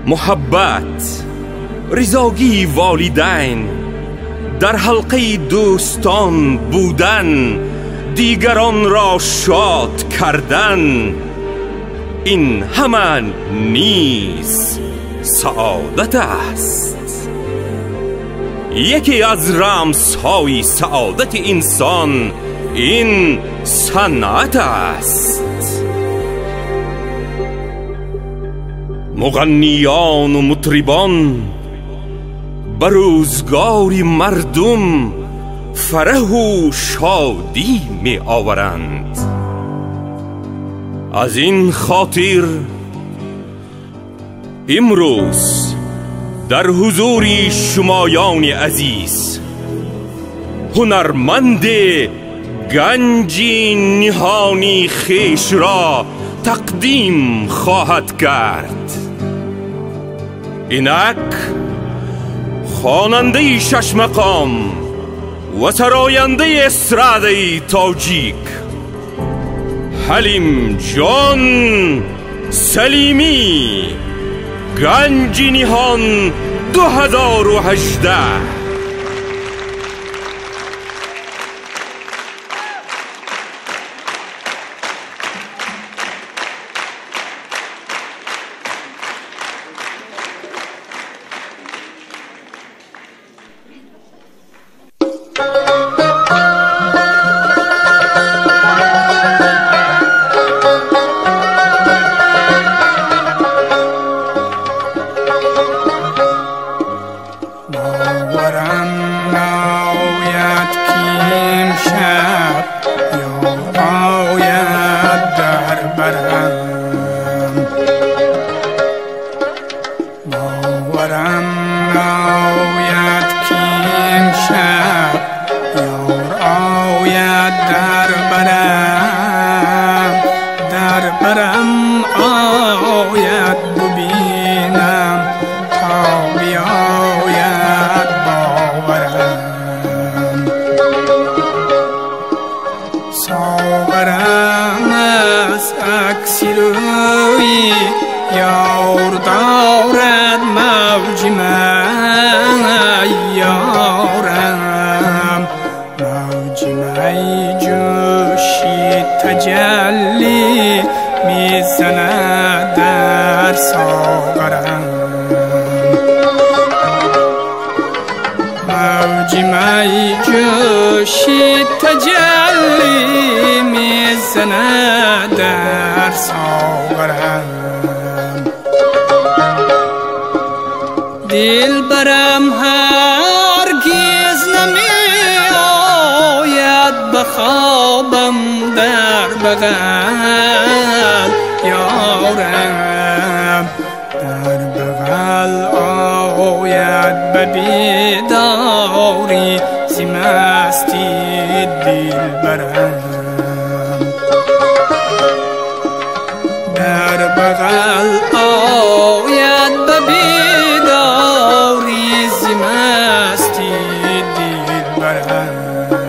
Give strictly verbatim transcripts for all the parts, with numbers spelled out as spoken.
محبت، رضاگی والدین، در حلقه دوستان بودن، دیگران را شاد کردن، این همان نیز سعادت است. یکی از رمزهای سعادت انسان این صنعت است. مغنیان و مطربان به روزگار مردم فرح و شادی می آورند. از این خاطر امروز در حضور شمایان عزیز هنرمند گنج نهانی خویش را تقدیم خواهد کرد. اینک خواننده شش مقام و سراینده استراده تاجیک حلیم جان سلیمی، گنج نهان دو هزار و هجده. تجلی میزند در ساغرم، موج می جوشی تجلی میزند در ساغرم. دل برم هرگز نمی آید به خوابم در بغل یارم، در بغل آید به بیداری ز مستی دل برم، در بغل آید به بیداری ز مستی دل برم.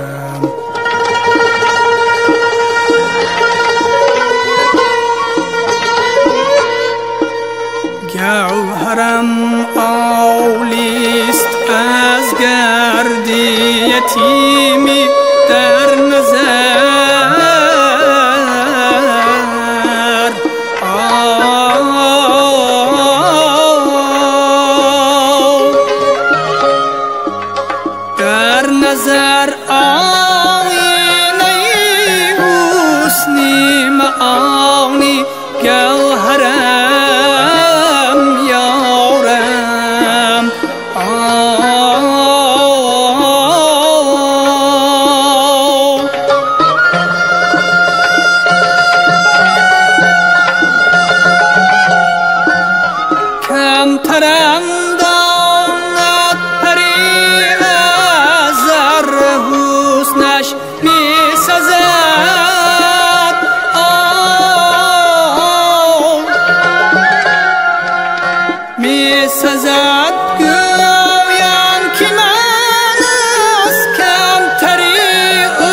گوهرم آولیست از گرد یتیمی در نظر، در نظر آینه حسنی معانی گوهرم یارم. کمترم داند پری از زر حسنش می سزد، می سزد گویم که من از کمتری او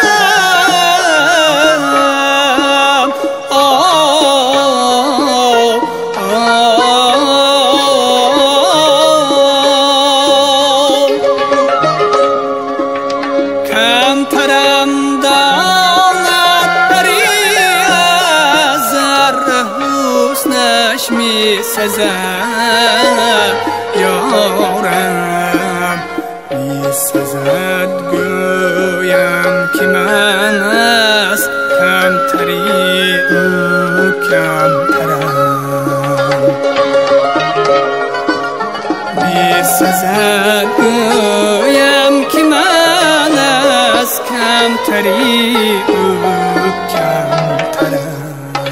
کمترم. سزد یارم، می سزد گویم که من از کمتری او کمترم. می سزد گویم که من از کمتری او کمترم.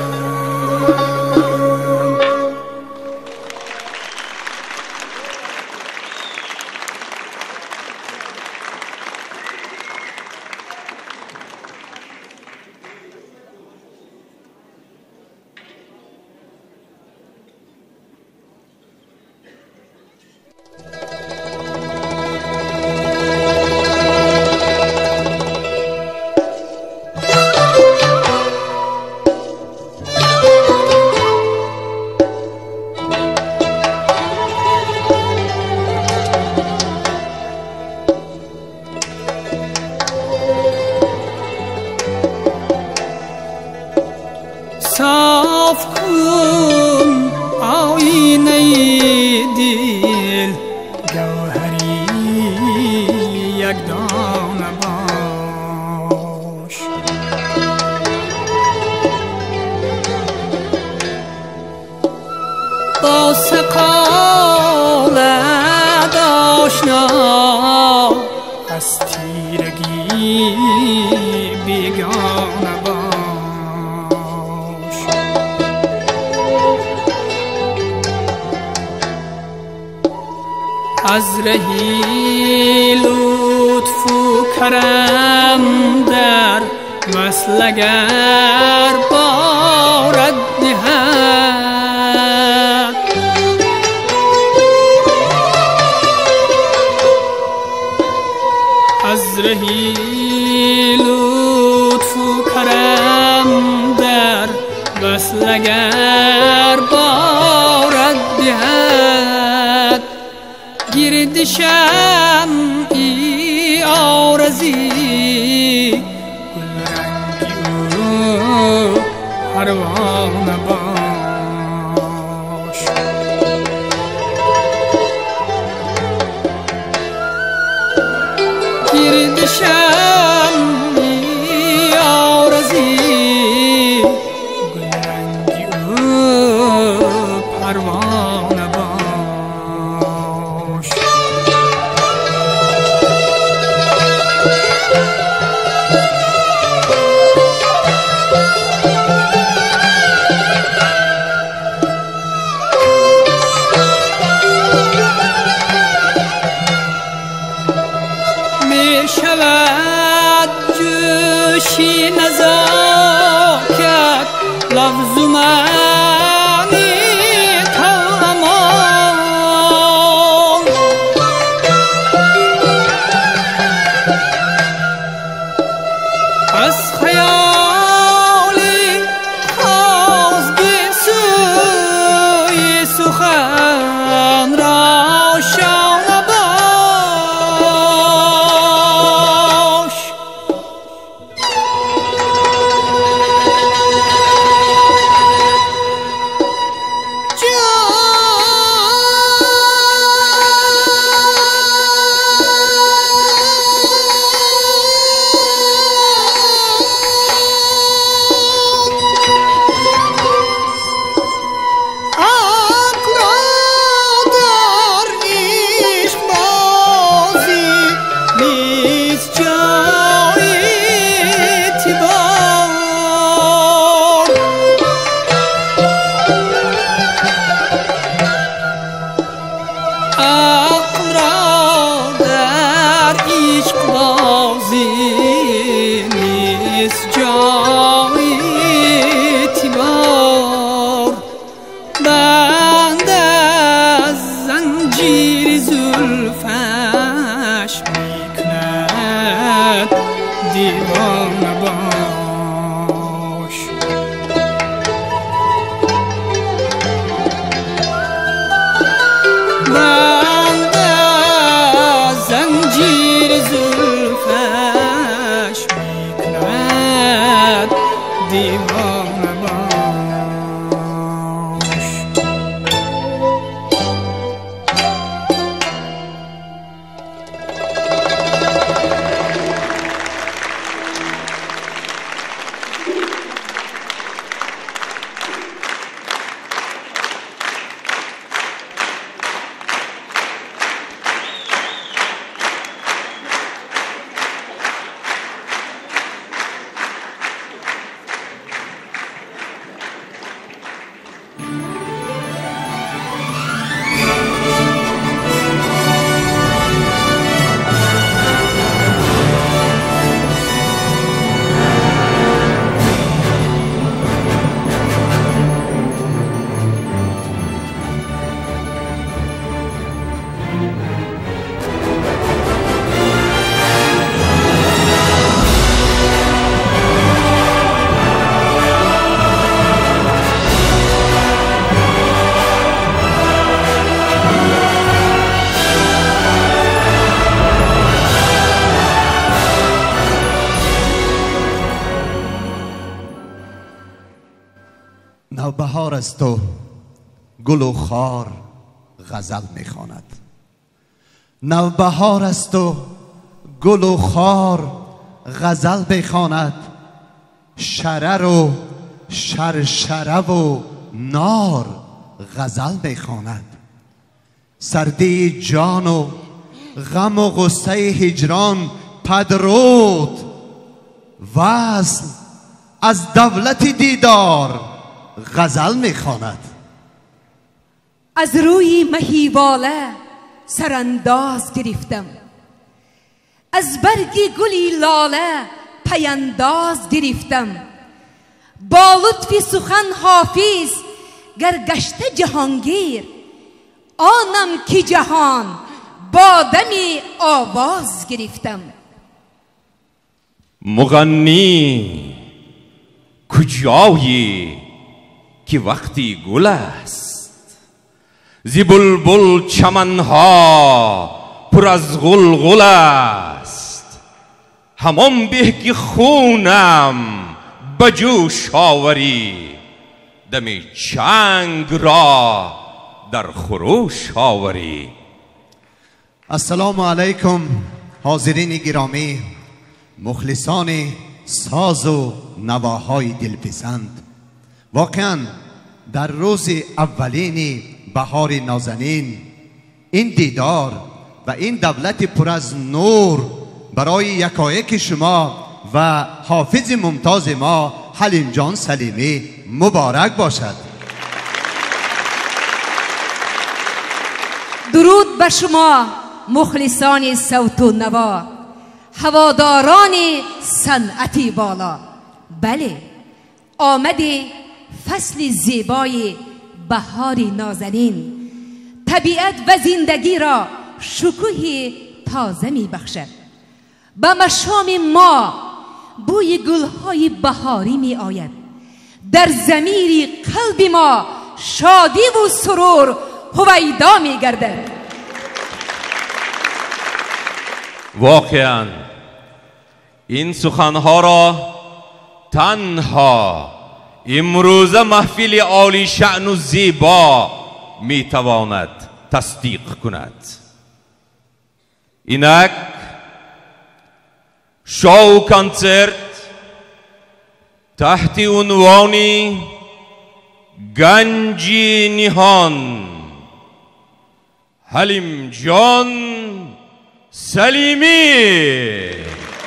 صاف کن آینه دل، گوهری یک دانه باش. با سقالت آشنا از تیرگی بیگانه باش. از رهی لطف و کرم در وصل اگر بارد دهد، از رهی لطف و کرم در وصل اگر بارد دهد، گرد شمعی آرزی گل رنگی او پروانه باش. گرد شمعی آرزی گل رنگی او پروانه باش. شود جوشی نزاکت لفظ و معنی تمام، از خیالی خواست سوی سخن روشن باش. دیوانه باش. نوبهار است و گل و خار غزل میخواند. نوبهار است و گل و خار غزل میخواند. شرر و شرشره و نار غزل میخواند. سردی جان و غم و غصه هجران پدرود. وصل از دولت دیدار غزل میخواند. از روی مهیواله سرانداز گرفتم، از برگ گلی لاله پیانداز گرفتم. با لطفی سخن حافظ گر گشته جهانگیر، آنم که جهان با دمی آواز گرفتم. مغنی کجایی که وقتی گل است، زی بلبل چمنها پر از غلغل است. همان به که خونم به جوش آوری، دم چنگ را در خروش آوری. السلام علیکم حاضرین گرامی، مخلصان ساز و نواهای دلپسند. واقعا در روز اولین بهار نازنین این دیدار و این دولت پر از نور برای یکایک شما و حافظ ممتاز ما حلیم جان سلیمی مبارک باشد. درود بر شما مخلصان صوت و نوا، هواداران صنعتی بالا. بله، آمده فصل زیبای بهار نازنین، طبیعت و زندگی را شکوه تازه می بخشد. به مشام ما بوی گلهای بهاری می آید. در ضمیر قلب ما شادی و سرور هویدا می گردد. واقعا این سخنها را تنها امروز محفل عالی شأن و زیبا می تواند تصدیق کند. اینک شو کنسرت تحت عنوان گنجی نهان، حلیم جان سلیمی.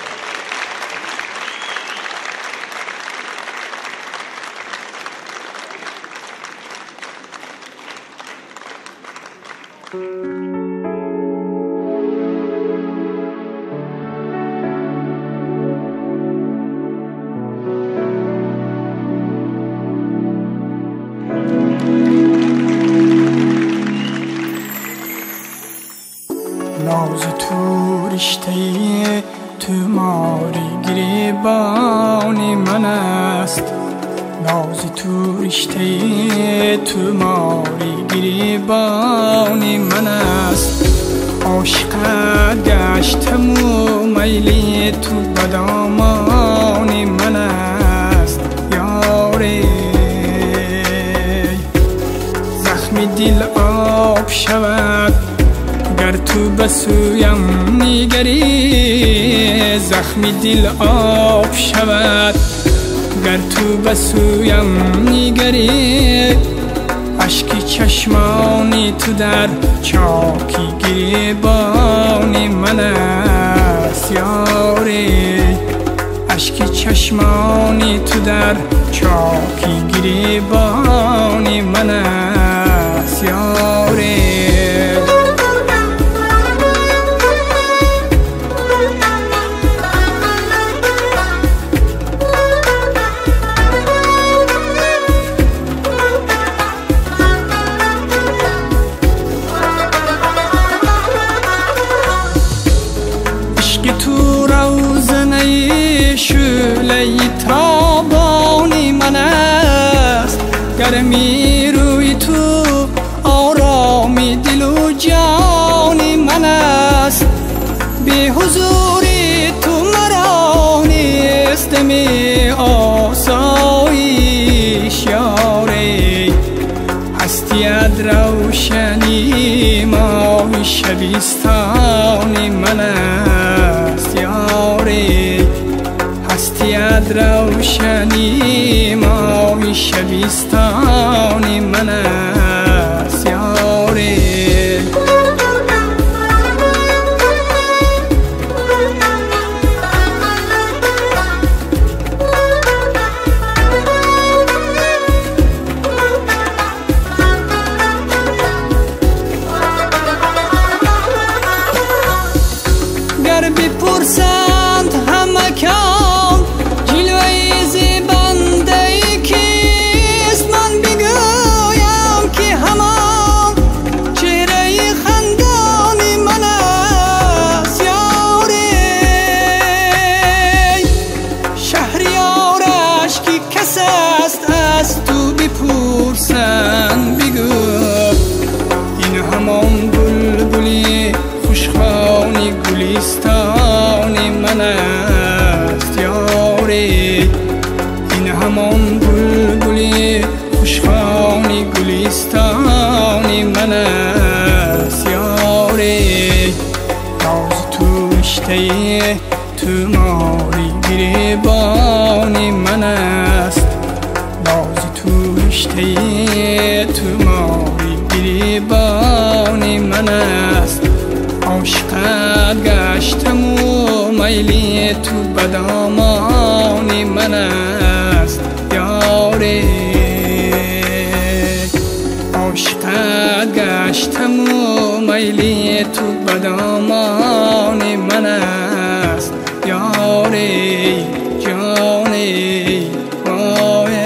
ناز تو رشته تو ماری گریبان من است. ناز تو رشته تو ماری گریبان من است. عاشقت گشتم و میلی تو بدامان من است. یاری زخم دل آب شود گر تو بسویم نگری. زخم دل آب شود گر تو بسویم نگری. اشک چشمانی تو در چاکی گریبان من است. یاری اشک چشمانی تو در چاکی گریبان من است. یاری تابانی من است. گرمی روی تو آرامی دل و جان روشنی ماه شبستان من است یاری، هستیت روشنی ماه شبستان من است یاری. بپرسند همه کام جلوه زیبنده کیست، من بگویم که همان چهره خندان من است یاری. شهریارش که کس است از تو بپرسند بگو، این همان بلبلی خوشخوانی گلستان من است یاری، این همان بلبلی خوشخوانی گلستان من است یاری. راز تو رشته تو ماری گریبان من است، راز تو رشته تو ماری گریبان من است. عاشقت گشتم و میلی تو بدامان من است یاری. عاشقت گشتم و میلی تو بدامان من است یاری جانی وای.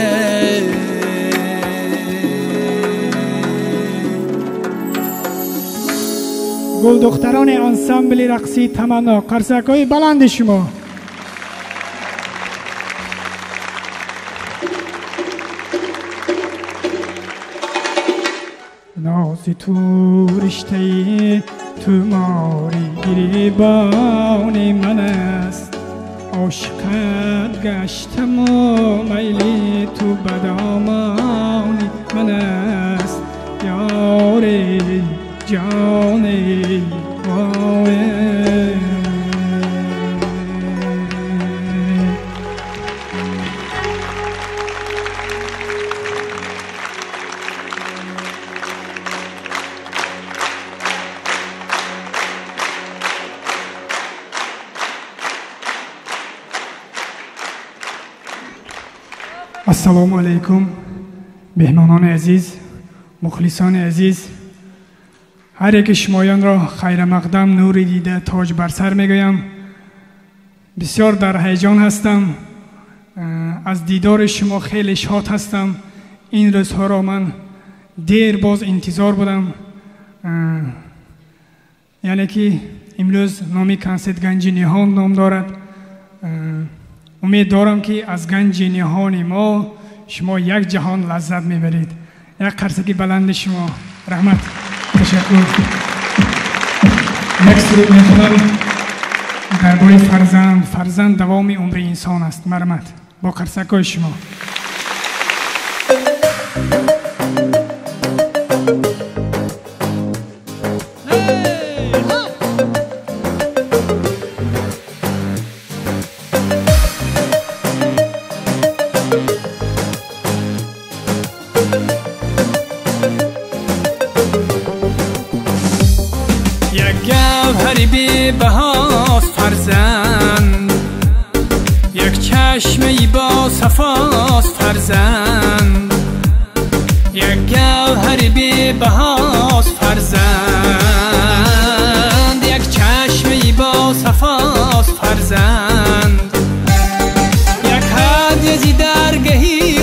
گل دختران انسامبل رقصی تمنا، قرصکای بلند شما. نازی تو رشته تو ماری گریبان من است، عاشقت گشتم و میلی تو بدامان من است یاری جانی وای. السلام علیکم مهمانان عزیز، مخلصان عزیز، هر یک شمایان را خیر مقدم نور دیده تاج بر سر میگویم. بسیار در هیجان هستم، از دیدار شما خیلی شاد هستم. این روزها را من دیر باز انتظار بودم، یعنی که امروز نامی کنسرت گنج نهان نام دارد. امید دارم که از گنج نهان ما شما یک جهان لذت میبرید. یک قرصکی بلند شما. رحمت. تشکر. یک سرود میخونم درباره فرزند. فرزند دوام عمر انسان است. مرحمت. با قرصکای شما. بهاست فرزند، یک چشمه با صفاست فرزند، یک گوهر بی بهاست فرزند، یک چشمه با صفاست فرزند، یک هدیه درگهی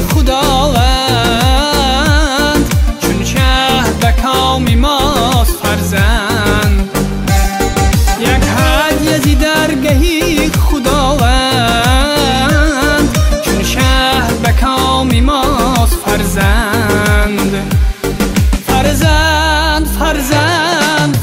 خداوند، چون شهد به کام ماست فرزند، درگهی خداوند، چون شهر به کام ماست فرزند. فرزند فرزند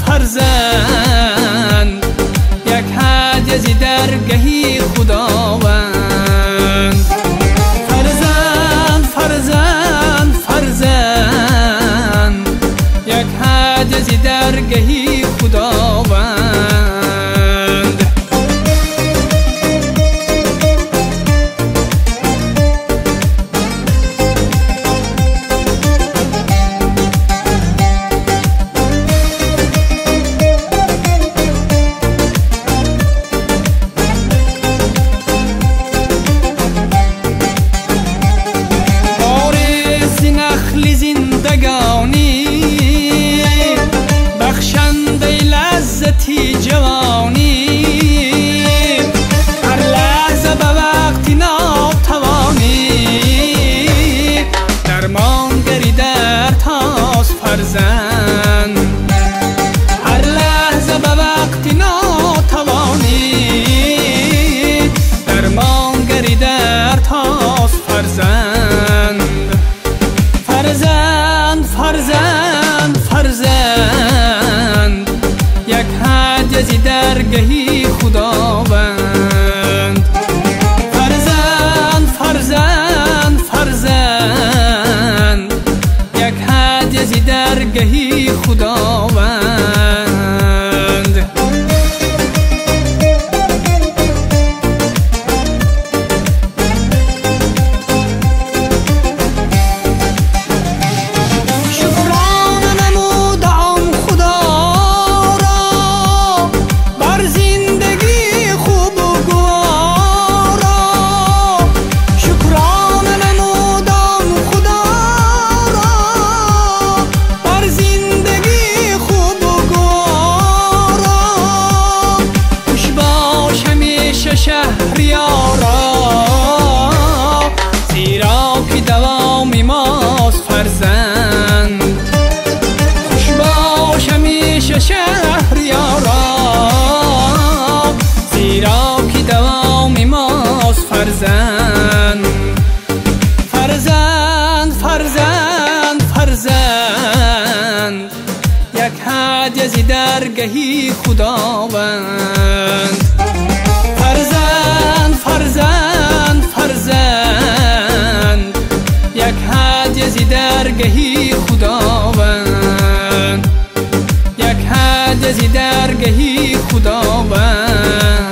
درگهی خداوند. فرزند فرزند فرزند یک هدیه زی درگهی خداوند، یک هدیه زی درگهی خداوند.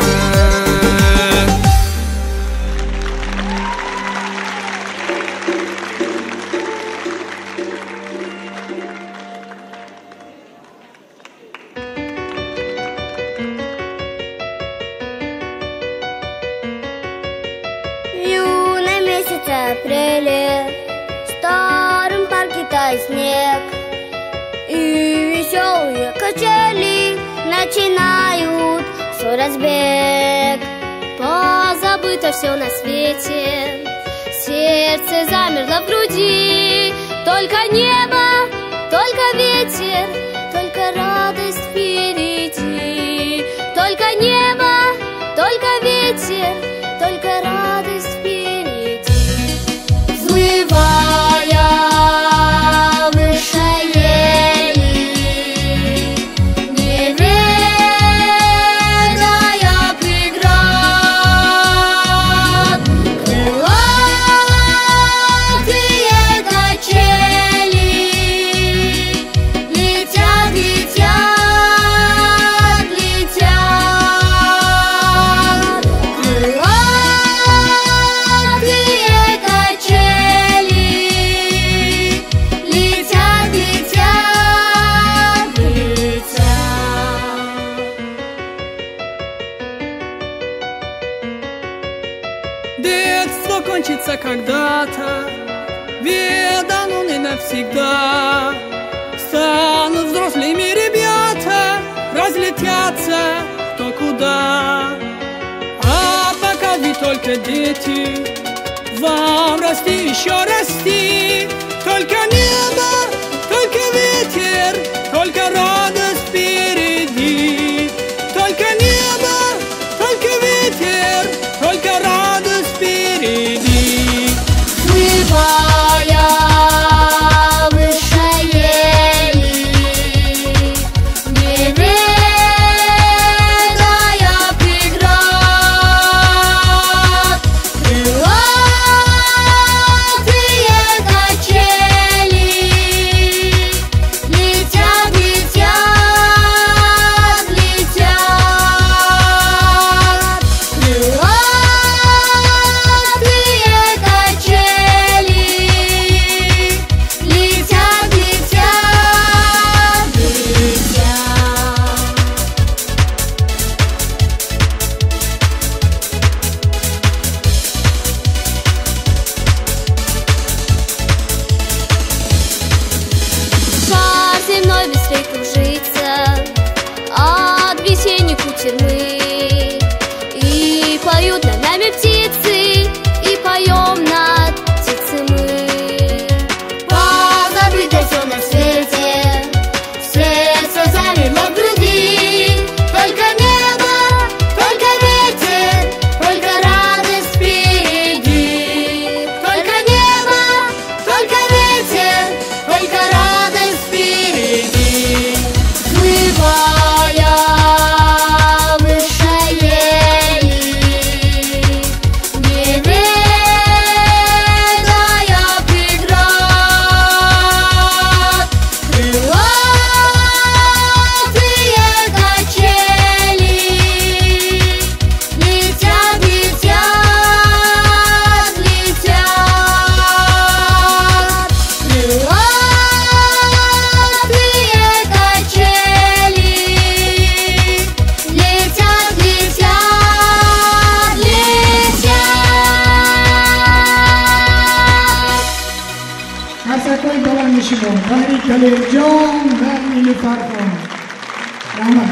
Апреле в старом парке тает снег, и веселые качели начинают свой разбег. Позабыто все на свете, сердце замерло в груди. Только небо, только ветер, только радость впереди. Только небо, только ветер, только радость впереди. Взмывая выше ели, не ведая преград, крылатые качели летят, летят, летят. Крылатые качели летят, летят, летят. Детство кончится когда-то, ведь оно не навсегда. Станут взрослыми ребята, разлетятся кто куда. А пока вы только дети, вам расти, еще расти. Только небо, только ветер, только радость впереди. Только небо, только ветер, только радость впереди. Взмывая выше ели, не ведая преград, крылатые качели летят, летят, летят. Крылатые качели летят, летят, летят. Шар земной быстрей кружится от весенних кутерьмы, и поют над нами птицы, и поем над птицей мы. Позабыто все на свете, сердце замерло в груди. Только небо, только ветер, только радость впереди. Только небо, только ветер, только радость впереди. Взмывая выше ели, не ведая преград, крылатые качели летят, летят, летят. Крылатые качели летят, летят, летят. عرضکوی بلند شما برای کلیر جان در نیلوفر خان رحمت.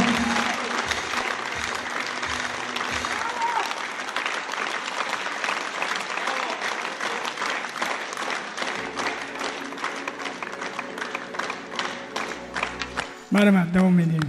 برمت دوام میدیم.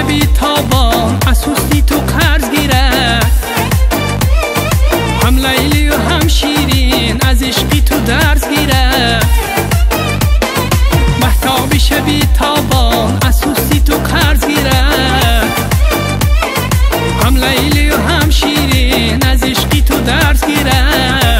بی تابان اسوسی تو قرض گیرد هم لیلی و هم شیرین از عشقی تو درز گیرد مهتابی شبی تابان اسوسی تو قرض گیرد هم لیلی و هم شیرین از عشقی تو درز گیرد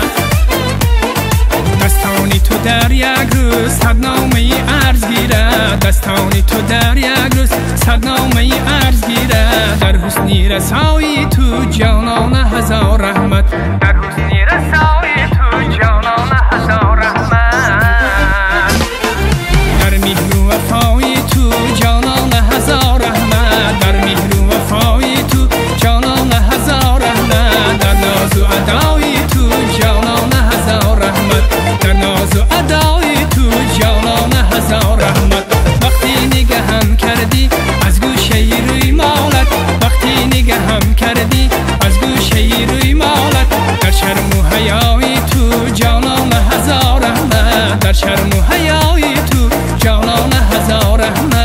دستانی تو در یک روز صد نامه عرض گیرد دستانی تو در یک روز صد نامه عرض گیرد در حسنی رسایی تو جانان هزار رحمت در حسنی رسایی تو جانان هزار رحمت در مهر و وفایی تو جانان هزار رحمت در مهر و وفایی تو جانان هزار رحمت در ناز و ادایی تو جانان هزار رحمت در ناز و ادایی تو جانان هزار رحمت وقتی نگهم کردی از گوشه روی مالت وقتی نگهم کردی از گوشه روی مالت در شرم و حیایی تو جانان هزار رحمت در شرم و حیایی تو جانان هزار رحمت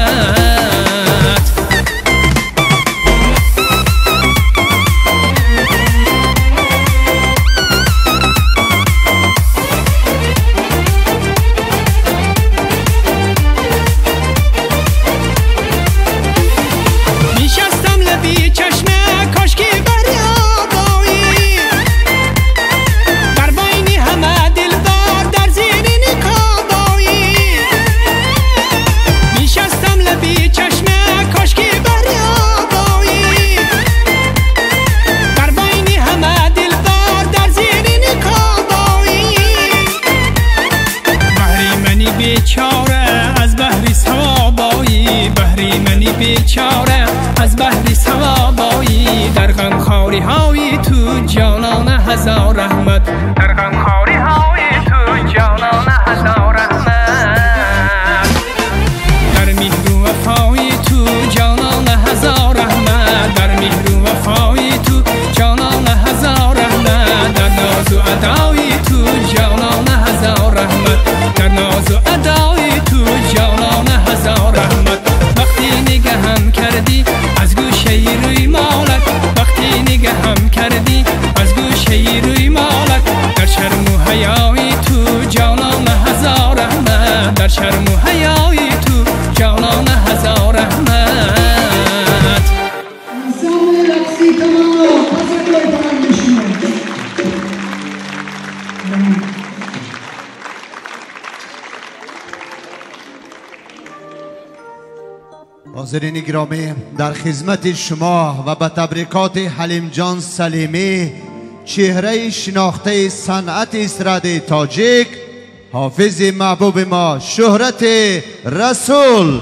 بیچاره از بحری ثوابایی در غمخواری های تو جانان هزار رحمت در غمخواری های تو جانان هزار رحمت در مهر و وفایی تو جانان هزار رحمت در مهر و وفایی تو جانان هزار رحمت در ناز و ادایی تو جانان هزار رحمت در ناز و ادایی تو جانان هزار رحمت وقتی نگهم کردی از گوشه روی مالت وقتی نگهم کردی از گوشه روی مالت در شرم و حیایی تو جانان هزار رحمت در شرم و حیایی تو جانان هزار رحمت انسان رقصی تمام پس اگلای پرم بشیم حاضرین گرامی در خدمت شما و به تبریکات حلیم جان سلیمی چهره شناخته صنعت استراد تاجیک حافظ محبوب ما شهرت رسول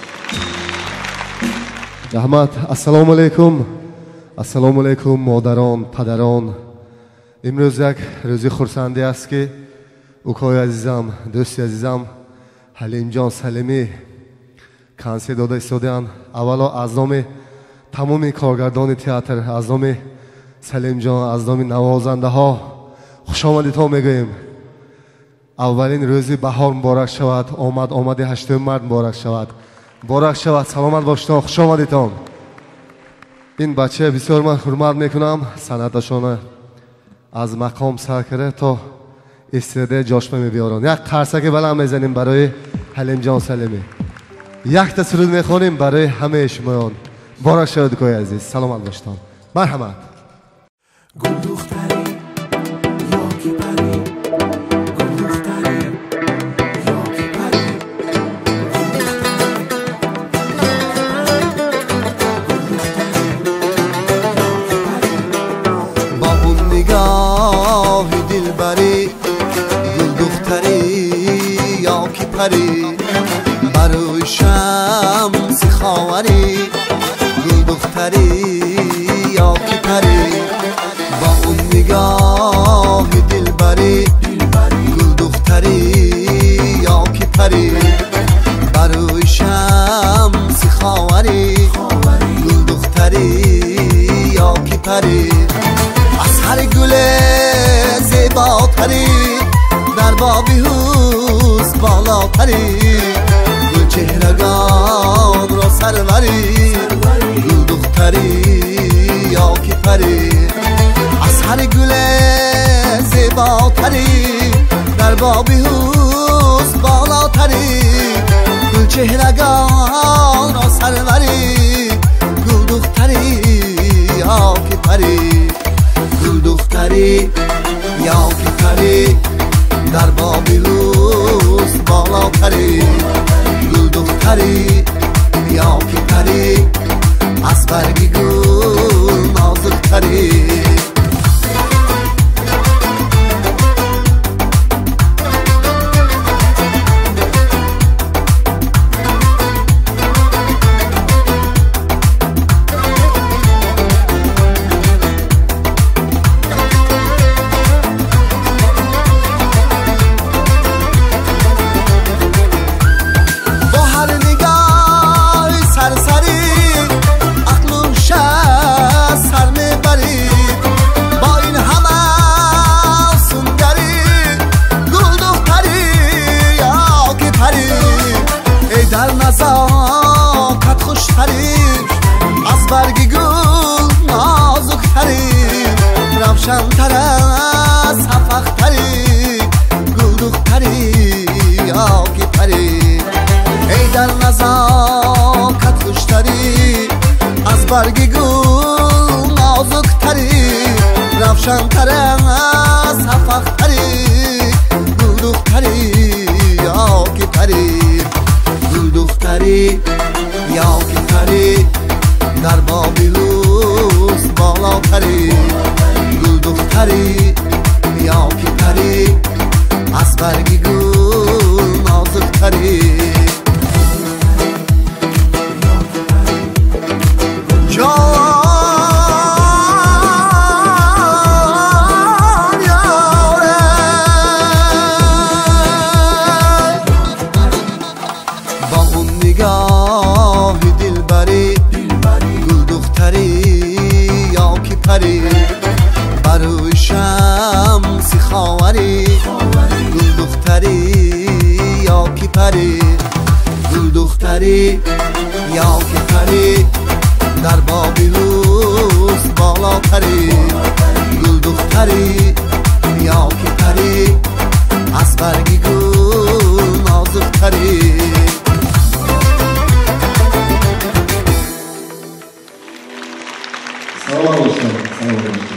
رحمت. السلام علیکم السلام علیکم مادران پدران امروز یک روزی خرسندی است که اوکای عزیزم دوستی عزیزم حلیم جان سلیمی کنسرت داده ایستاده‌اند. اولا از نام تمام کارگردان تئاتر از نام سلیم جان از نام نوازنده ها خوش آمدید میگوییم. اولین روزی بهار مبارک شود آمد آمد هشتم مرد مبارک شود مبارک شود سلامت باشید خوش آمدید. این بچه بسیار من حرمت میکنم صنعتشان از مقام سر کرده تا استعداد جاشمه میبیارن. یک قرصک بلند میزنیم برای حلیم جان سلیمی یک تصویر میخونیم برای همه شمایان. بارک شد کوی عزیز سلامت باشید مرحمت. گل دختری یا کی پری گل دختری یا کی پری با اون نگاه دلبری گل دختری یا کی پری برای شمس خاوری گل دختری یا کی پری با اون نگاه دلبری گل دختری یا کی پری برای شمس خاوری گل دختری یا کی پری از هر گل زیباتری در بابی هوز بالاتری گل چهرگان را سروری بالاتری یا که پری از هر گل زیباتری در بابی هوس بالاتری گل چهرگان را سروری گل دختری یا که پری گل دختری یا که پری در بابی هوس بالاتری گل دختری یا که پری از برگی گل نازکتری روشن‌تر از هفختری گل دختری یا که پری ای در نزاکت خوشتری از برگ گل نازکتری روشن‌تر از هفختری گل دختری یا که پری گل دختری یا که پری در بابی لوس بالاتری گل دختری یا که پری از برگی گل نازکتری جان یاره با اون نگاه دلبری گل دختری یا که پری بروی شمسی خاوری گل دختری یا که پری گل دختری یا که پری در بابی لوس بالاتری گل دختری یا که پری از برگی گل نازکتری سلام علیکم سلام علیکم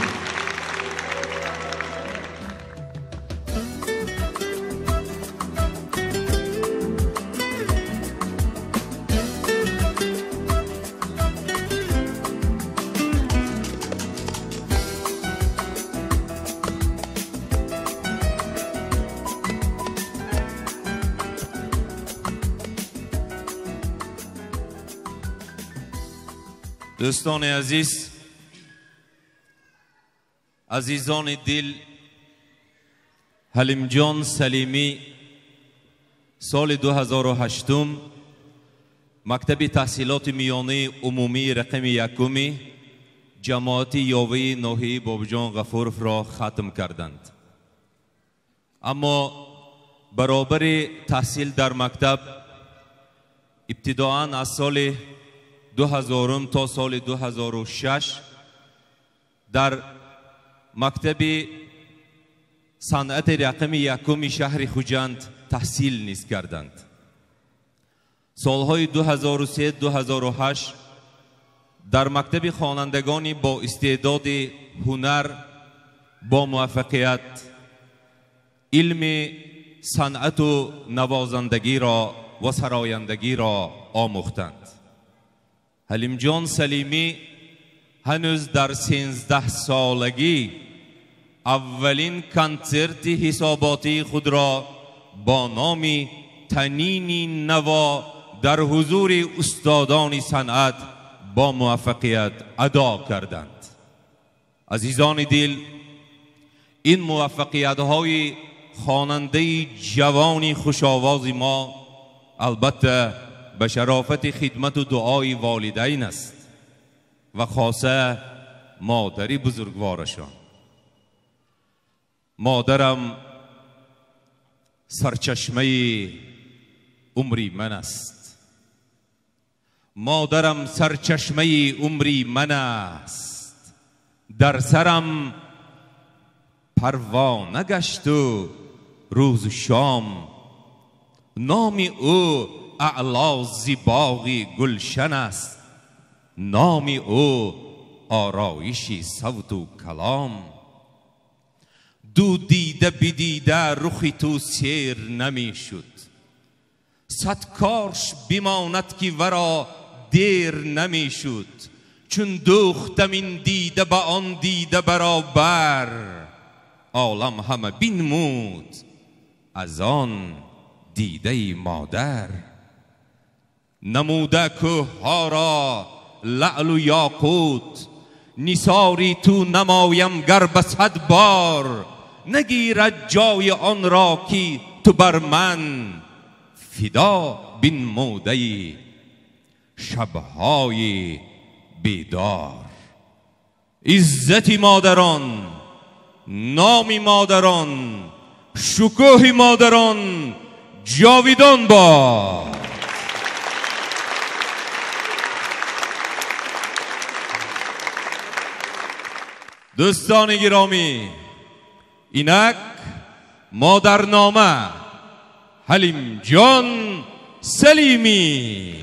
دوستان عزیز، عزیزان دل، حلیم جان سلیمی سال دو هزار و هشت مکتب تحصیلات میانه عمومی رقم یکمی جماعت یاوه ناحیه بابجان غفورف را ختم کردند. اما برابر تحصیل در مکتب ابتداعاً از سال دو هزار تا سال دو هزار و شش در مکتب صنعت رقم یکم شهر خوجند تحصیل نیز کردند. سالهای دو هزار و سه دو هزار و هشت در مکتب خوانندگانی با استعداد هنر با موفقیت علم صنعت و نوازندگی را و سرایندگی را آموختند. حلیم جان سلیمی هنوز در سیزده سالگی اولین کنسرت حساباتی خود را با نام تنینی نوا در حضور استادان صنعت با موفقیت ادا کردند. عزیزان دل، این موفقیت های خواننده جوانی خوشاواز ما البته به شرافت خدمت و دعای والدین است و خاصه مادری بزرگوارشان. مادرم سرچشمه عمری من است. مادرم سرچشمه عمری من است، در سرم پروانه گشت و روز و شام. نام او اعلی زیبای گلشن است، نام او آرایشی صوت و کلام. دو دیده بدیده رخی تو سیر نمی شد، صد کارش بماند که ورا دیر نمی شد. چون دوختم این دیده به آن دیده برابر، عالم همه بنمود از آن دیده مادر. نموده کوه‌ها را لعل و یاقوت، نثاری تو نمایم گر به صد بار. نگیرد جای آن را که تو بر من فدا بنموده شبهای بیدار. عزت مادران، نام مادران، شکوه مادران جاویدان باد. دوستان گرامی، اینک مادرنامه حلیم جان سلیمی.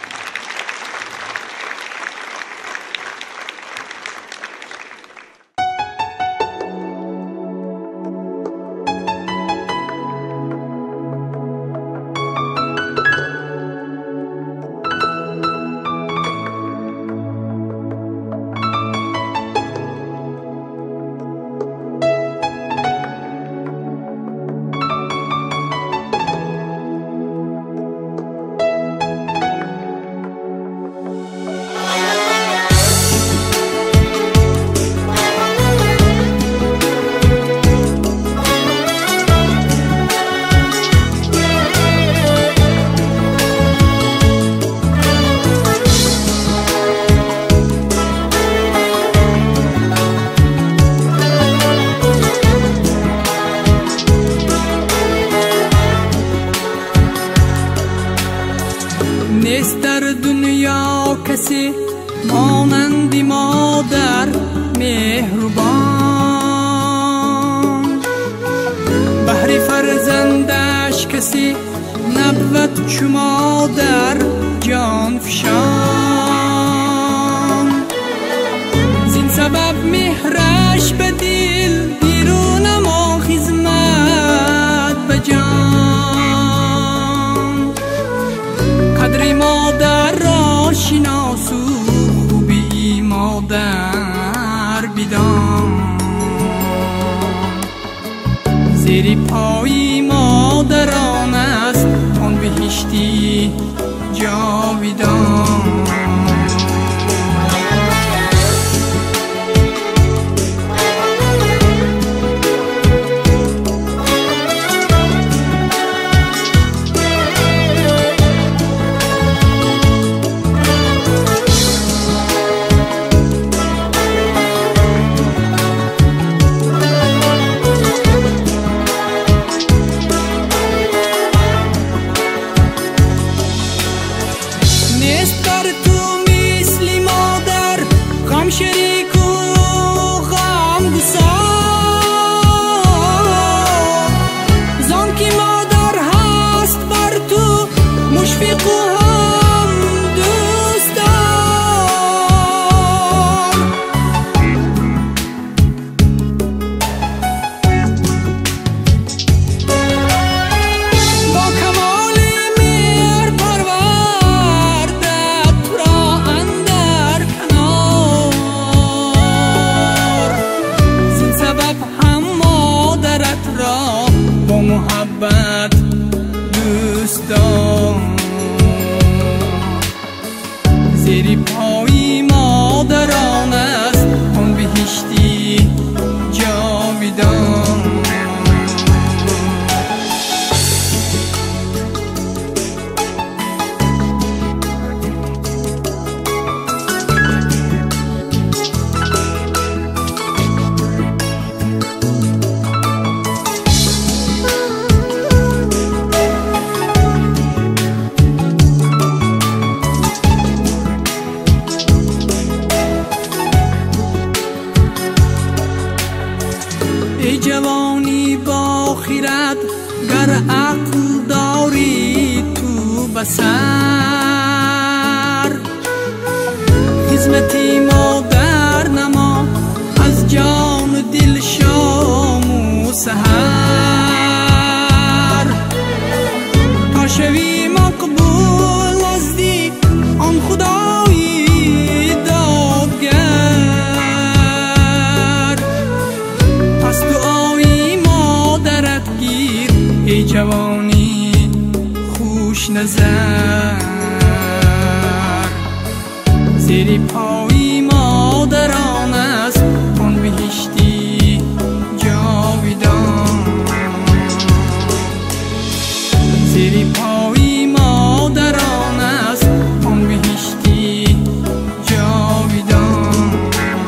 نیست در دنیا کسی مانند مادر مهربان. بهر فرزندش کسی نبود چو مادر جان فشان. زین سبب مهرش به دل بیرون ما خدمت به جان. قدر مادر را شناس و خوبی مادر بدان. زیر پای مادران است آن بهشتی جاویدان. زیر پای مادران است آن بهشتی جاویدان. بسر خدمتی مادر نما از جان و دل شام و سحر تا شوی مقبول نزدیک آن خدای دادگر پس دعای مادرت گیر ای جوانی خوش نظر زیر پای مادران است آن بهشتی جاویدان زیر پای مادران است آن بهشتی جاویدان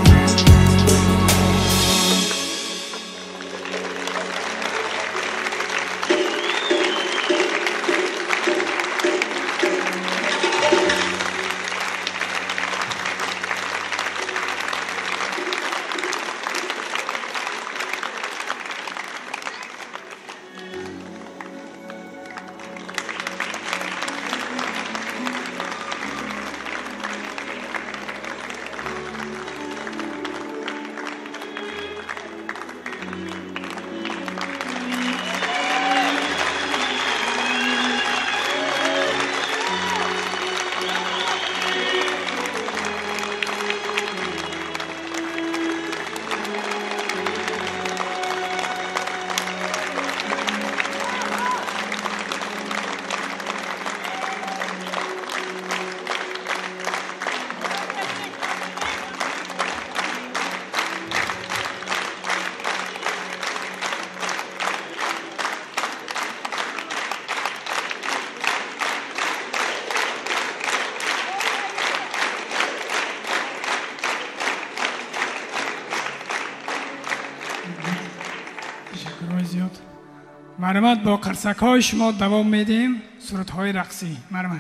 زیاد مرمت با قرصک های شما دوام میدیم صورت های رقصی مرمت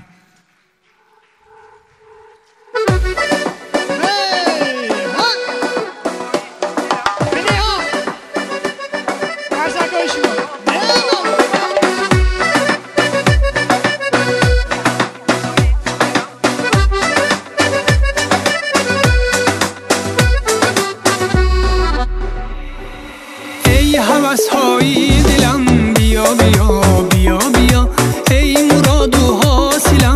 هوس های دلم بیا بیا بیا بیا ای مراد و حاصلم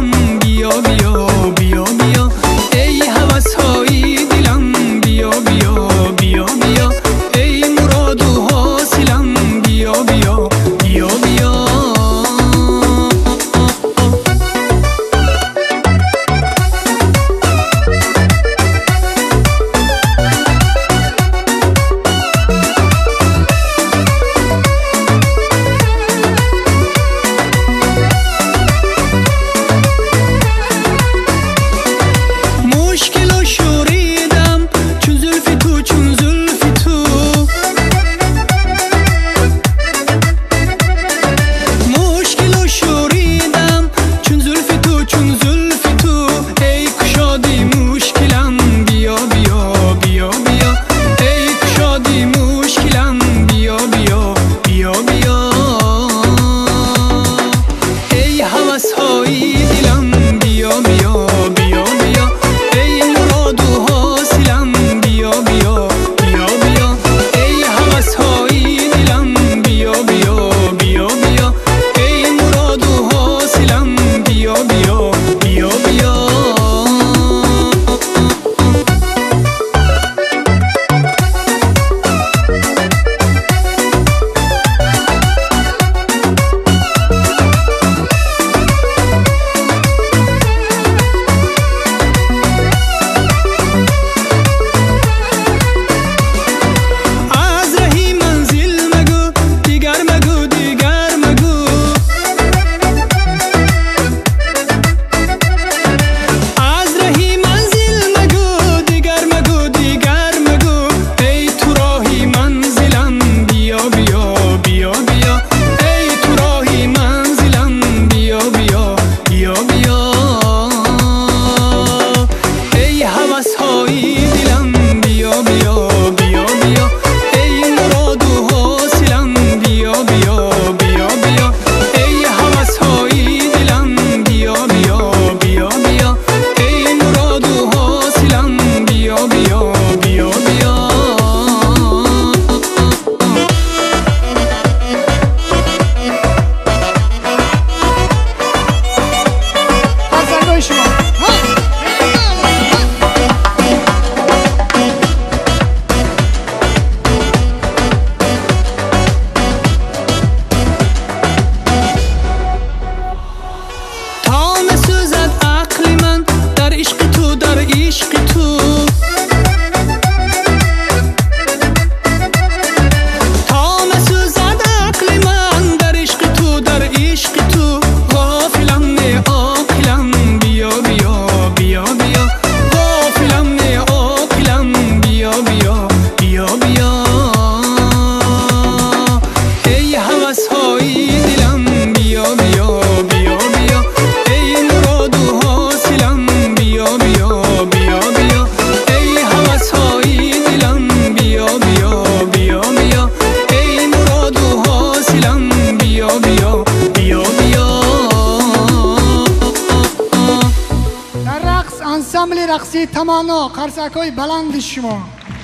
رقصی تمانا، قرصکای بلند شما.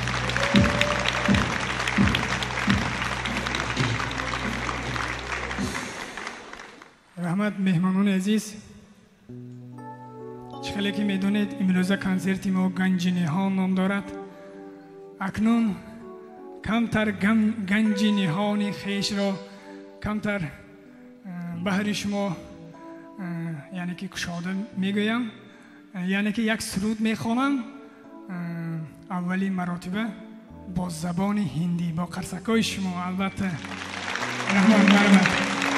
رحمت مهمانان عزیز، چخیلی که میدونید امروزه کنسرت ما گنجینی ها نام دارد. اکنون کمتر گنجینی هانی خیش را کمتر بهر شما یعنی که کشاده میگویم، یعنی که یک سرود میخوانم اولی مراتبه با زبان هندی با قرصکای شما. البته رحمت مرمت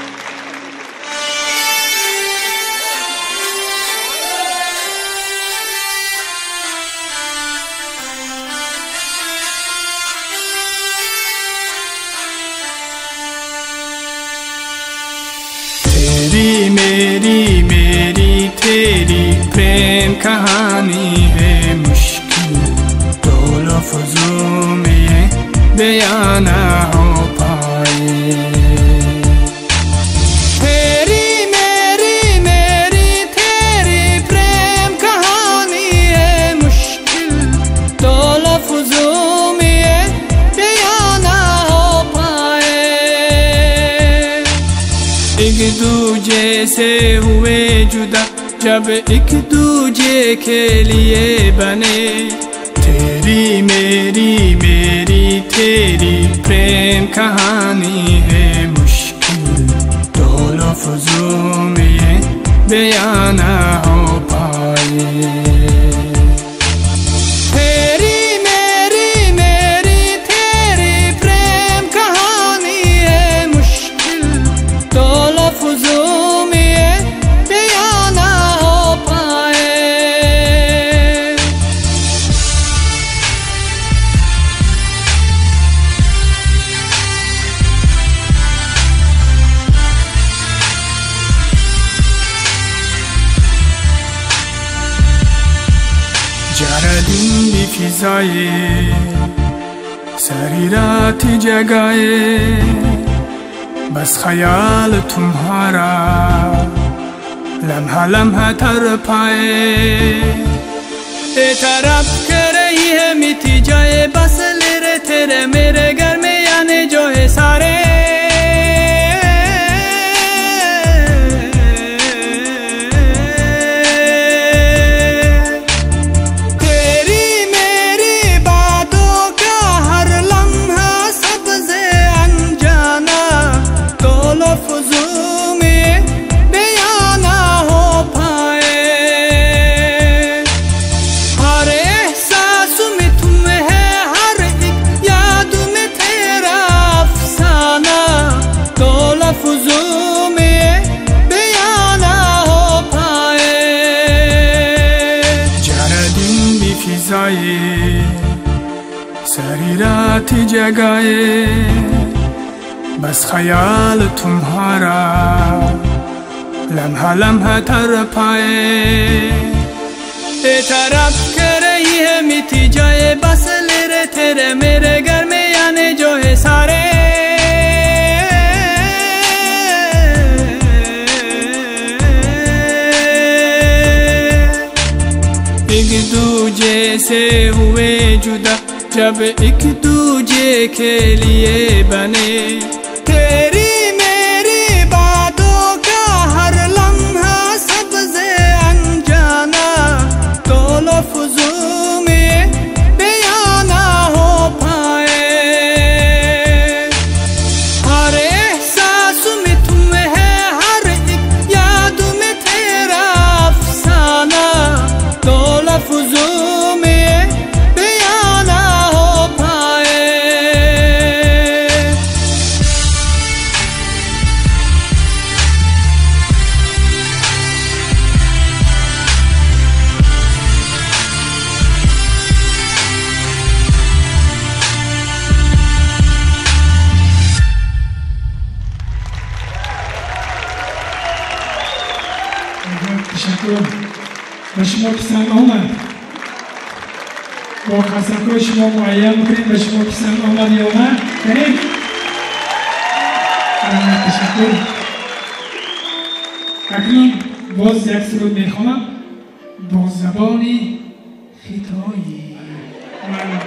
तेरी मेरी मेरी तेरी प्रेम कहानी है मुश्किल, दो लफ्ज़ों में ये बयां ना हो पाए। तेरी मेरी मेरी तेरी प्रेम कहानी है मुश्किल, दो लफ्ज़ों में ये बयां ना हो पाए। एक दूजे से हुए जुदा जब एक दूजे के लिए बने, तेरी मेरी मेरी तेरी प्रेम कहानी है मुश्किल, दो लफ्ज़ों में ये बयां ना हो पाए। तेरी मेरी मेरी तेरी प्रेम कहानी है मुश्किल, दो लफ्ज़ों में ये बयां ना हो पाए। जरदीन भी फिजाए सारी रात जगाए, बस ख्याल तुम्हारा लम्हा लम्हा तर पाए। तरफ कर रही है मिटी जाए बस ले रे तेरे मेरे घर में आने जो है सारे। तेरी मेरी बातों का हर लम्हा सबसे अनजाना, दो लफ्ज़ों में बयां ना हो पाए। हर एहसास में तुम है, हर एक याद में तेरा अफसाना, दो लफ्ज़ों में बयां ना हो पाए। जरा दिन भी फिजाए सारी रात जगाए, बस ख्याल तुम्हारा लम्हा लम्हा तर पाए। तरफ कर रही है मिटी जाए बस ले रे तेरे मेरे घर में आने जो है सारे। एक दूजे से हुए जुदा जब एक दूजे के लिए बने, तेरी मेरी बातों का हर लम्हा सबसे अनजाना, दो लफ्ज़ों में बयां ना हो पाए। हर एहसास में तुम है, हर एक याद में तेरा अफसाना, दो लफ्ज़ों में बयां ना हो पाए। تشکر. به شما پسند آمد. با قرصکای شما معین میکنیم به شما پسند آمد یا نه؟ بریم. تشکر. اکنون باز یک سرود میخوانم با زبان خطایی من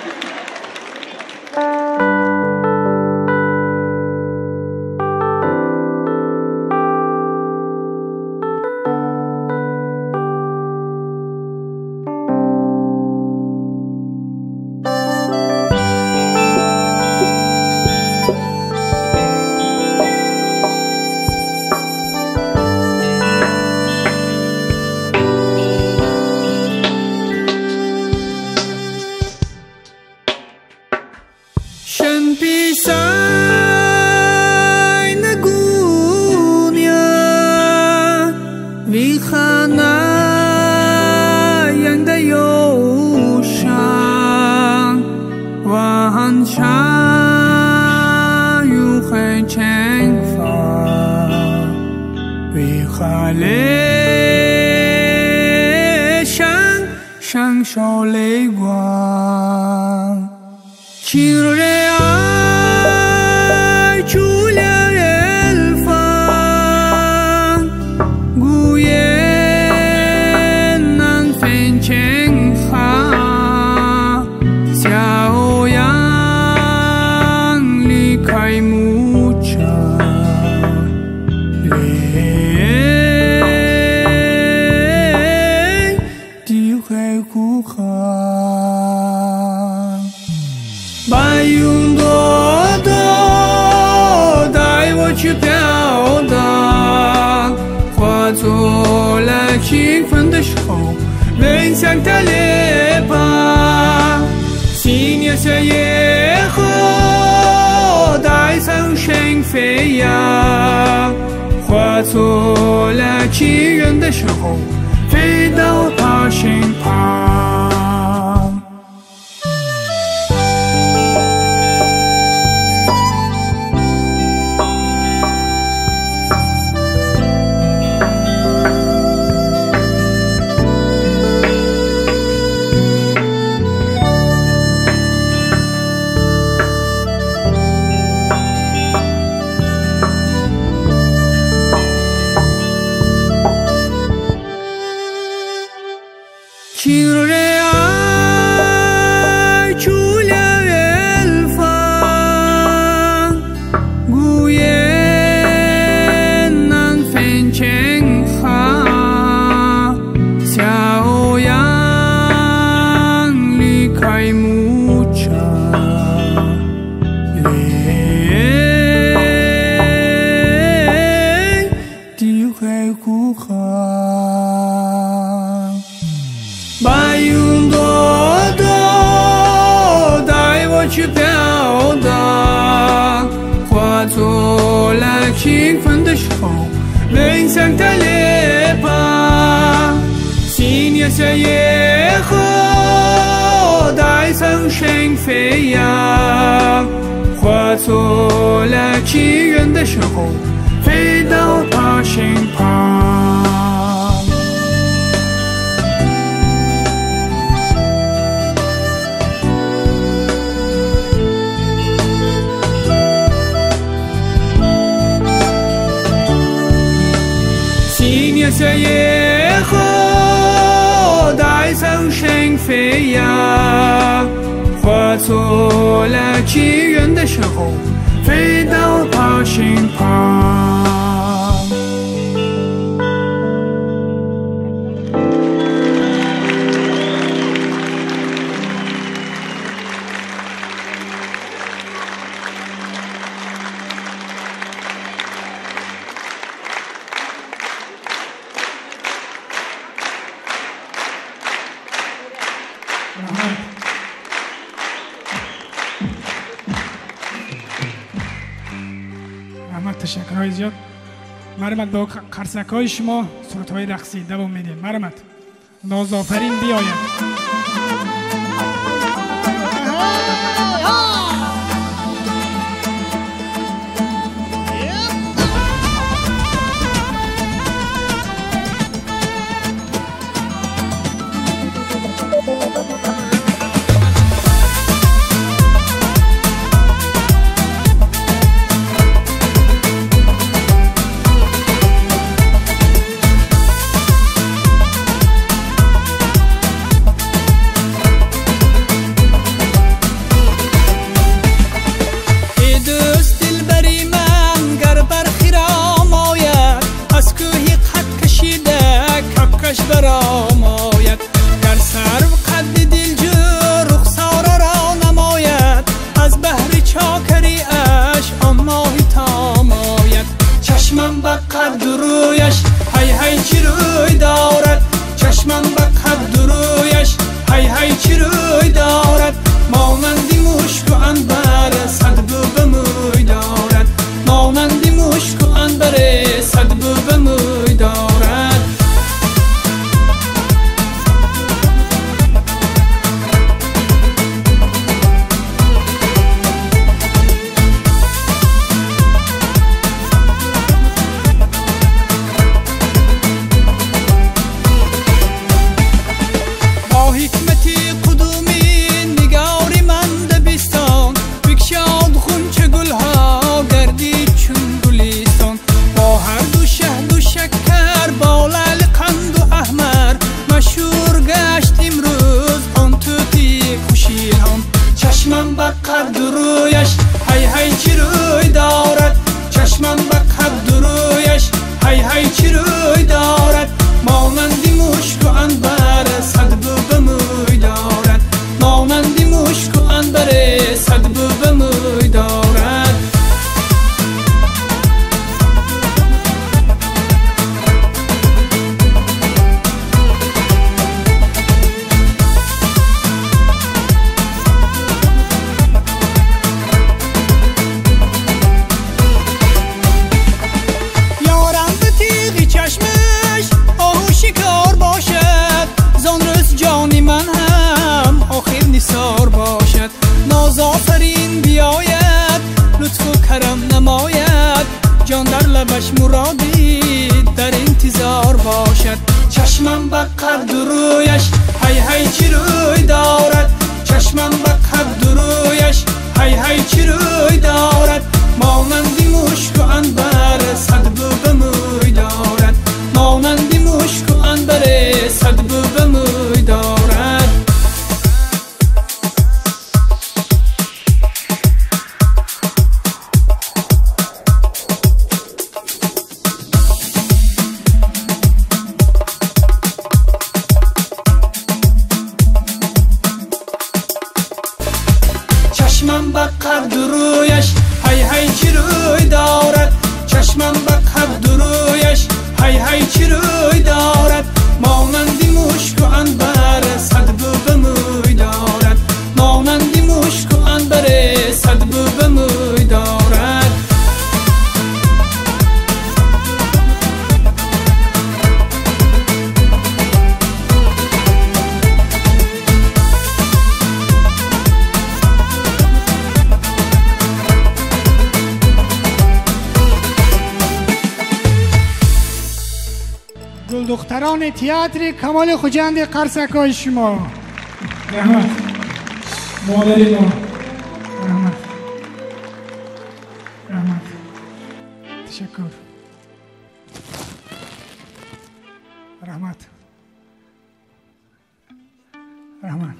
تشکرهای زیاد. مرمت با قرصک های شما صورت های رقصی دوام میدیم. مرمت نازآفرین بیاید. روی دارد مانندی مشک و عنبر صد بو به موی دارد مانندی مشک و عنبر صد بو به موی دارد چشمم به قد رویش هی هی چی روی دارد چشمم به قد رویش هی هی چی روی دارد مانندی مشک و عنبر صد بو به موی دارد مانندی مشک و عنبر صد بو به موی دارد سار باشد ناز آفرین بیاید لطف و کرم نماید جان در لبش مرادی در انتظار باشد چشمم به قد رویش هی هی چی روی دارد چشمم به قد رویش هی هی چی روی دارد مانندی مشک و عنبر صد بو به موی دارد مانندی مشک و عنبر صد بو به موی دارد چشمم به قد رویش هی هی چی روی دارد چشمم به قد رویش هی هی چی روی دارد مانندی مشک و عنبر صد بو به موی دارد مانندی مشک و عنبر صد بو به موی دارد دختران تئاتر کمال خوجند قرسکای شما رحمت مادر ما رحمت رحمت تشکر رحمت رحمت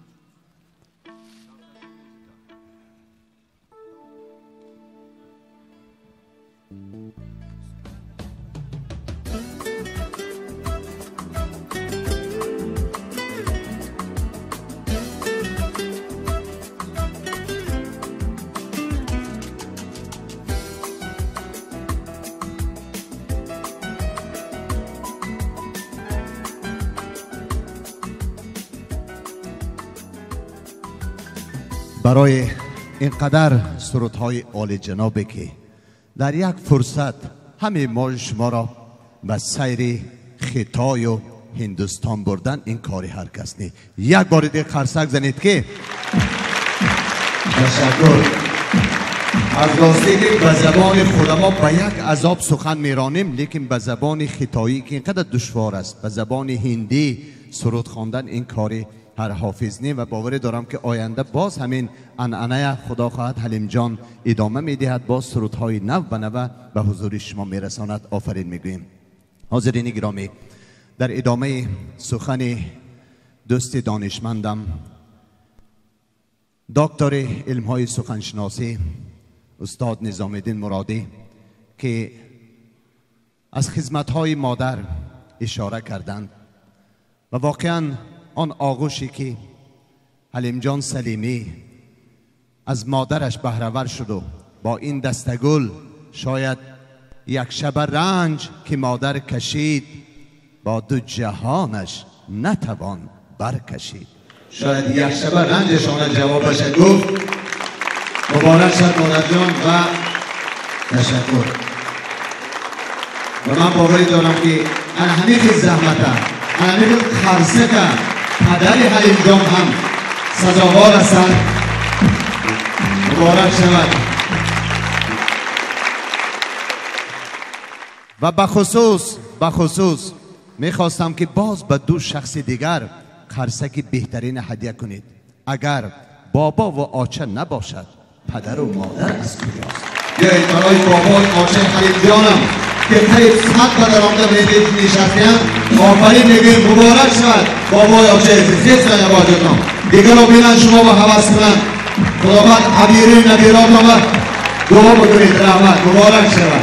برای اینقدر سرودهای عالی جنابی که در یک فرصت همه ما شما را به سیر خطای و هندوستان بردن این کاری هر کس نیست. یک بار دیگه قرصک زنید که تشکر. از راستی که به زبان خود ما به یک عذاب سخن میرانیم، لیکن به زبان خطایی که اینقدر دشوار است، به زبان هندی سرود خواندن این کاری هر حافظ نی و باوری دارم که آینده باز همین عنعنه خدا خواهد حلیم جان ادامه میدهد، باز سرودهای نو به نو به حضور شما میرساند. آفرین میگوییم. حاضرین گرامی، در ادامه سخن دوست دانشمندم دکتر علمهای سخنشناسی استاد نظام الدین مرادی که از خدمت‌های مادر اشاره کردند و واقعاً آن آغوشی که حلیم جان سلیمی از مادرش بهره‌ور شد و با این دستگل شاید یک شب رنج که مادر کشید با دو جهانش نتوان برکشید. شاید یک شبه رنجشان جوابش گفت. مبارک شد مادر جان و تشکر. و من باوری دارم که ان همه خیلی زحمته، ان همه خیلی خرسه که پدر حلیم جان هم سزاوار هستند. مبارک شود. و بخصوص بخصوص میخواستم که باز به دو شخص دیگر خرسک بهترین هدیه کنید. اگر بابا و آچه نباشد پدر و مادر از کجاست؟ بیایید برای بابای آچه حلیم جانم که قریب صد بدر آمده به نشستیم آفرین میگویم. مبارک شود بابای آچه عزیز. زیست کنید واجبتان دیگر رو بینن شما با حوض کنن. خداوند عبیری نبیرات آمد دعا بکنید رحمت. مبارک شود.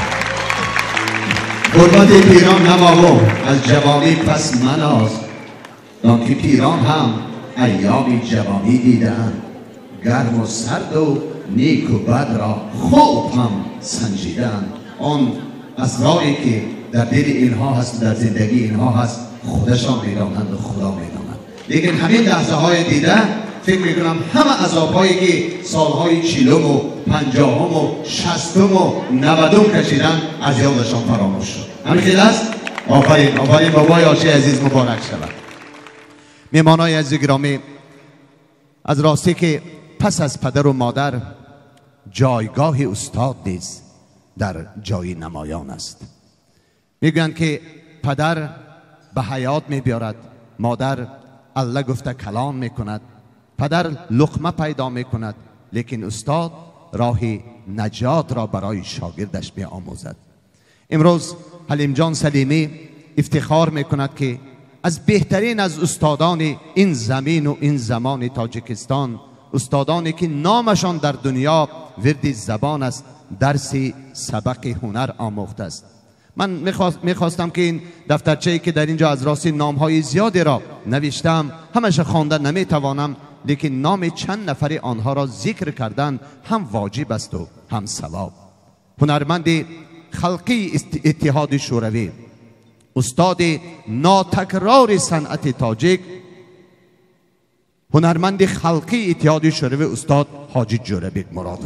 قربت پیران نماو از جوانی پس مناز، دانکه پیران هم ایام جوانی دیدن، گرم و سرد و نیک و بد را خوب هم سنجیدن. آن اسراری که در دل اینها هست، در زندگی اینها هست، خودشان میدانند و خدا میداند. لیکن همین لحظه های دیده فکر میکنم همه عذابهایی که سالهای چیلم و پنجاهم و شستم و نودم کشیدن از یادشان فراموش شد. همین خیلی است. آفرین آفرین بابای آچه عزیز. مبارک شود. میهمانای عزیز گرامی، از راستی که پس از پدر و مادر جایگاه استاد نیز در جای نمایان است. میگویند که پدر به حیات میبیارد، مادر الله گفته کلام میکند، پدر لقمه پیدا میکند، لیکن استاد راه نجات را برای شاگردش می آموزد. امروز حلیم جان سلیمی افتخار میکند که از بهترین از استادان این زمین و این زمان تاجیکستان، استادانی که نامشان در دنیا ورد زبان است، درس سبق هنر آموخته است. من میخواستم که این دفترچه‌ای که در اینجا از راستی نامهای زیادی را نوشتم همش خوانده نمیتوانم، لیکن نام چند نفر آنها را ذکر کردن هم واجب است و هم ثواب. هنرمند خلقی اتحاد شوروی، استاد ناتکرار صنعت تاجیک، هنرمند خلقی اتحاد شوروی استاد حاجی جوربک مراد.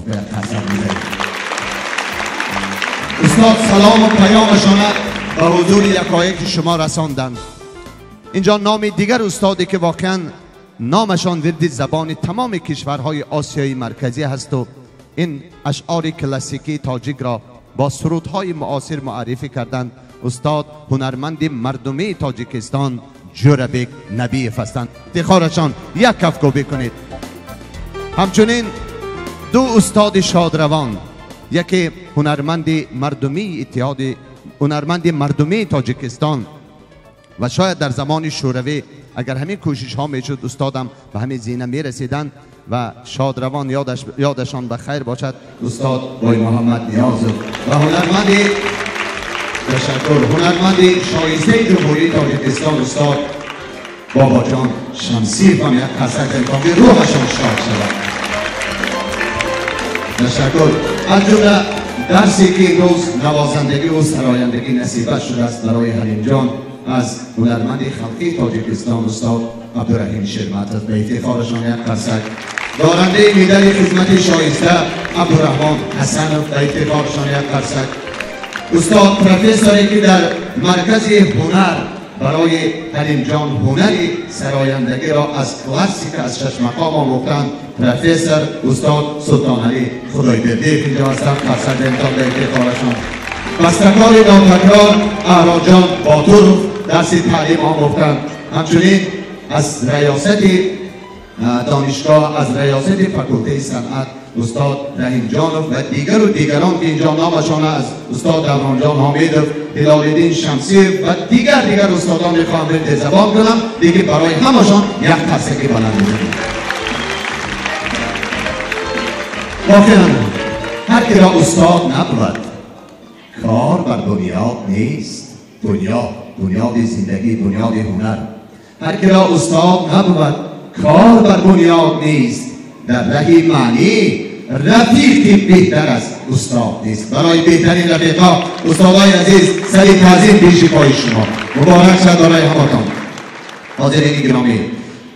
استاد سلام و پیامشان به حضور یکایک شما رساندند. اینجا نام دیگر استادی که واقعا نامشان ورد زبان تمام کشورهای آسیای مرکزی هست و این اشعار کلاسیکی تاجیک را با سرودهای معاصر معرفی کردند، استاد هنرمند مردمی تاجیکستان جوربک نبیف هستند. افتخارشان یک کف گو بکنید. همچنین دو استاد شادروان، یکی هنرمند مردمی اتحاد هنرمند مردمی تاجیکستان و شاید در زمان شوروی اگر همین کوشش ها میشد استادم به همین زینه میرسیدند و شادروان یادش یادشان به خیر باشد، استاد بای محمد نیاز و هنرمند تشکر هنرمند شایسته جمهوری تاجیکستان استاد بابا جان شمسیر هم یک قصد امکان که روحشان شاد شود. تشکر. از جمله درسی که امروز نوازندگی و سرایندگی نصیبت شده است برای حلیم جان از هنرمند خلقی تاجیکستان استاد عبدالرحیم شرمت است. به افتخارشان یک قصد. دارنده مدال خدمت شایسته عبدالرحمن حسن به افتخارشان یک قصد. استاد پروفسوری که در مرکز هنر برای حلیم جان هنری سرایندگی را از کلاسیک از شش مقام آموختند، پروفسور استاد سلطان علی خدایبرده اینجا هستند. قصد امتحان به افتخارشان. بسته‌کار ناتکرار احرام جان باتور درس تعلیم آموختند. همچنین از ریاست دانشگاه از ریاست فاکولته صنعت استاد رحیم جانов و دیگر و دیگران که اینجا نامشان از استاد دوران جان حمیدov، هلال‌الدین شمسیر و دیگر دیگر استادان میخوام به زبان کنم دیگه برای همشان یک قصیده بلند می‌کنم. واقعا هر کی را استاد نبود کار بر بنیاد نیست. دنیا بنیاد زندگی، بنیاد هنر. هر کی را استاد نبود کار بر بنیاد نیست. در راه معنی رفیقی بهتر از استاد نیست. برای بهترین رفیقا استادای عزیز سری تعظیم پیش پای شما. مبارک شد برای همتان. حاضرین گرامی،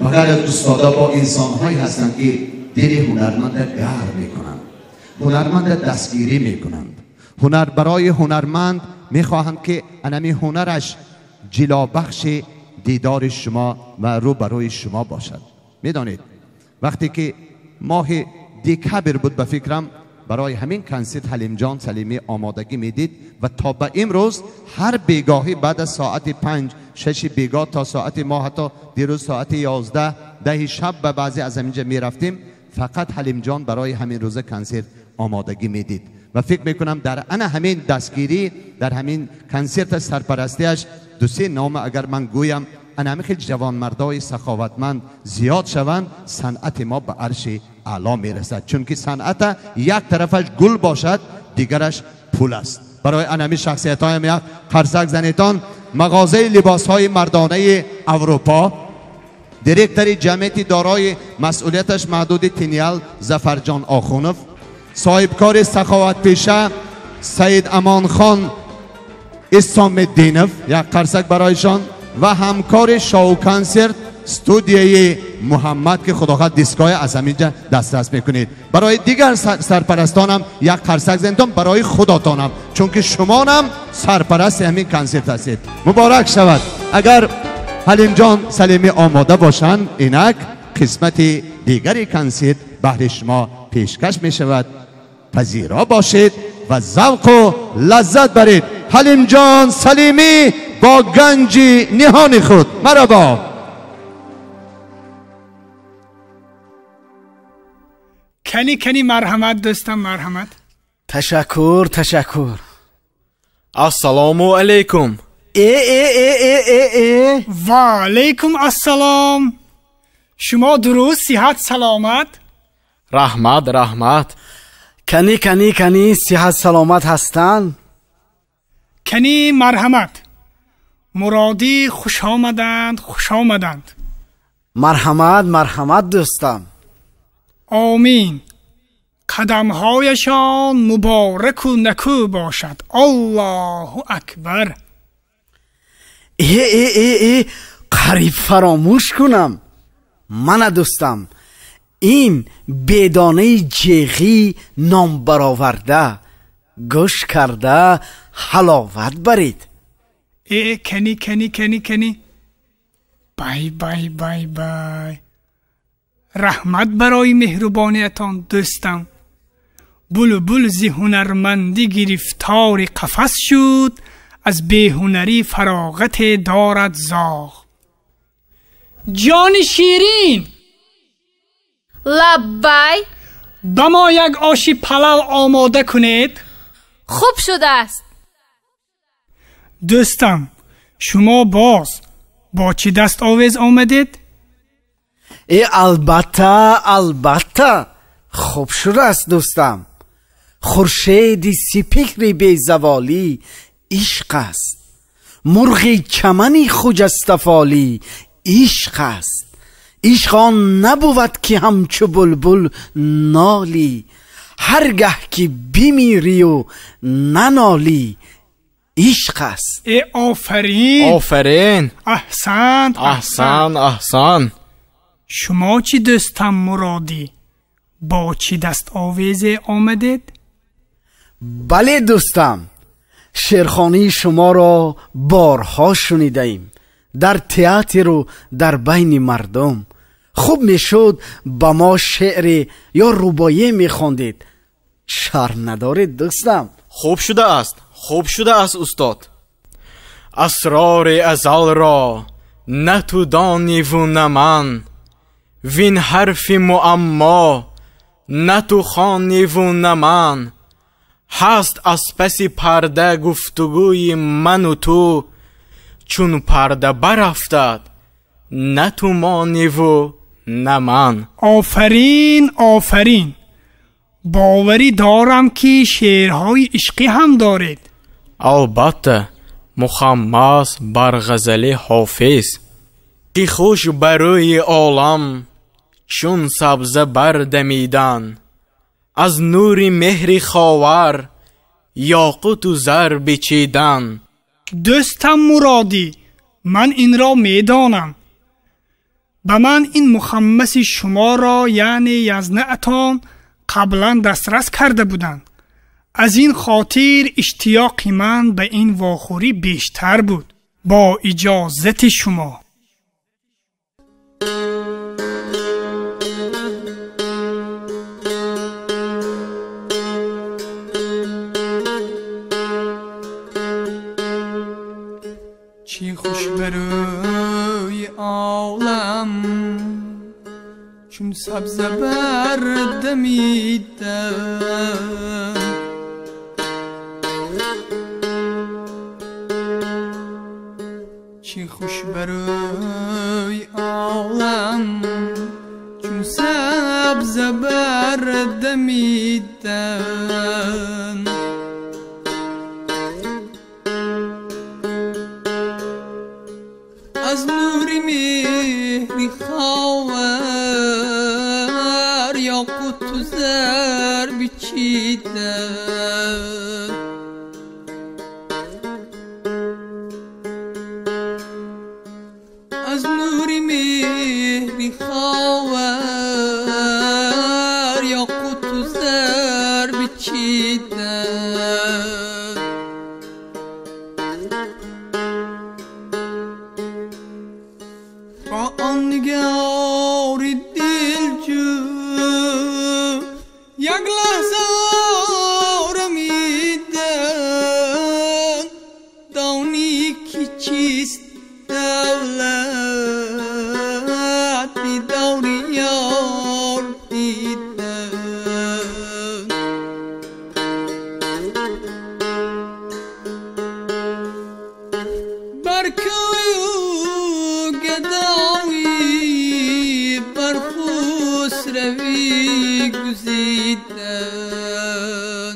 مگر استادا با انسان هایی هستند که دل هنرمند گرم میکنند، هنرمند دستگیری میکنند. هنر برای هنرمند میخواهند که انمی هنرش جلا بخش دیدار شما و رو برای شما باشد. میدانید وقتی که ماه دکبر بود به فکرم برای همین کنسرت حلیم جان سلیمی آمادگی میدید و تا به امروز هر بیگاهی بعد از ساعت پنج شش بیگاه تا ساعت ما حتی دیروز ساعت یازده ده شب به بعضی از اینجا میرفتیم فقط حلیم جان برای همین روز کنسرت آمادگی میدید و فکر میکنم در انا همین دستگیری در همین کنسرت سرپرستیش دو سه نام اگر من گویم انا خیلی جوان مردای سخاوتمند زیاد شوند صنعت ما به عرش اعلا میرسد، چون که صنعت یک طرفش گل باشد دیگرش پول است. برای انمی شخصیت های یک قرصک زنیتان مغازه لباس های مردانه اروپا دیرکتری جمعیتی دارای مسئولیتش محدود تینیال زفرجان آخونف، صاحبکار سخاوت پیشه سید امان خان اسام الدینف یک قرصک برایشان و همکار شاو کنسرت استودیوی محمد که خداخواد دیسکای از همینجا دسترس میکنید. برای دیگر سرپرستانم یک قرصک زندان برای خداتانم، چون که شما هم سرپرست همین کنسرت هستید. مبارک شود. اگر حلیم جان سلیمی آماده باشند اینک قسمت دیگری کنسرت بهر شما پیشکش می شود. پذیرا باشید و ذوق و لذت برید. حلیم جان سلیمی با گنج نهان خود. مرحبا. کنی کنی مرحمت دوستم مرحمت. تشکر تشکر. السلام علیکم. ای ای ای ای ای ای و علیکم السلام. شما درست صحت سلامت؟ رحمت رحمت. کنی کنی کنی صحت سلامت هستن؟ کنی مرحمت. مرادی خوش آمدند خوش آمدند. مرحمت مرحمت دوستم. آمین. قدمهایشان مبارک و نکو باشد. الله اکبر. ای ای ای ای قریب فراموش کنم. من دوستم این بدانه جیغی نام برآورده گوش کرده حلاوت برید. ای کنی کنی کنی کنی بای بای بای بای. رحمت برای مهربانیتان دوستم. بلبل زی هنرمندی گرفتار قفس شد، از بیهنری فراغت دارد زاغ. جان شیرین لبای با ما یک آشی پلو آماده کنید. خوب شده است. دوستم شما باز با چی دست آویز آمدید؟ ای البته البته خوب شده است دوستم. خورشید سپهر بی زوالی عشق است، مرغ چمنی خجستفالی عشق است. عشق آن نبود که همچو بلبل نالی، هرگه که بمیری و ننالی عشق است. ای آفرین آفرین. احسنت احسان احسان. شما چی دوستم مرادی با چی دست آویز آمدید؟ بله دوستم، شعرخوانی شما را بارها شنیده ایم در تئاتر و در بین مردم. خوب میشد با ما شعر یا رباعی میخواندید. شرم ندارید دوستم؟ خوب شده است خوب شده است استاد. اسرار ازل را نه تو دانی و نه من، وین حرف معما نه تو خوانی و نه من. هست از پس پرده گفتگوی من و تو، چون پرده برافتد نه تو مانی و نه من. آفرین آفرین. باوری دارم که شعرهای عشقی هم دارید. البته مخمس بر غزل حافظ که خوش برای عالم چون سبزه بردمیدن، از نور مهر خاور یاقوت و زر بچیدن. دوستم مرادی من این را میدانم. به من این مخمس شما را یعنی یزنعتان قبلا دسترس کرده بودند. از این خاطر اشتیاق من به این واخوری بیشتر بود. با اجازت شما. چی خوش بروی عالم چون سبزه بردمیدم، چی خوش بروی عالم چون سبزه بردمیدم. از نوری مهری خاور یاقوت و زر بیچیدم، از نوری مهری خاور یاقوت و زر بیچیدم. با آن نگار دلجو یک لحظه آرمیدم، دانی که چیست دولت بی دور یار دیدم. بر کوی و گدایی بر خسروی گزیدن،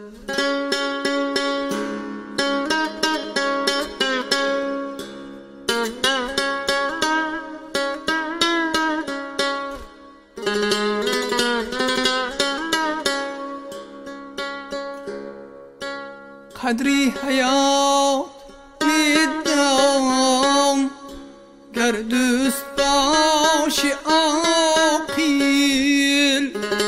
قدری حیات میدم گر دوست باشی عاقل،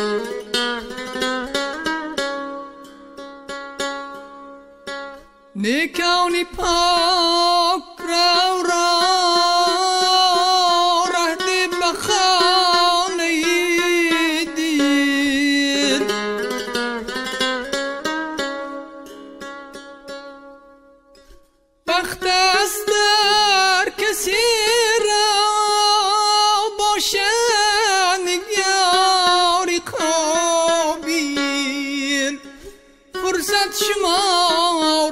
نیکانی پاک رو را رهده به خانه دل، بخت است در کسی را باشد نگاری قابل، فرصت شمار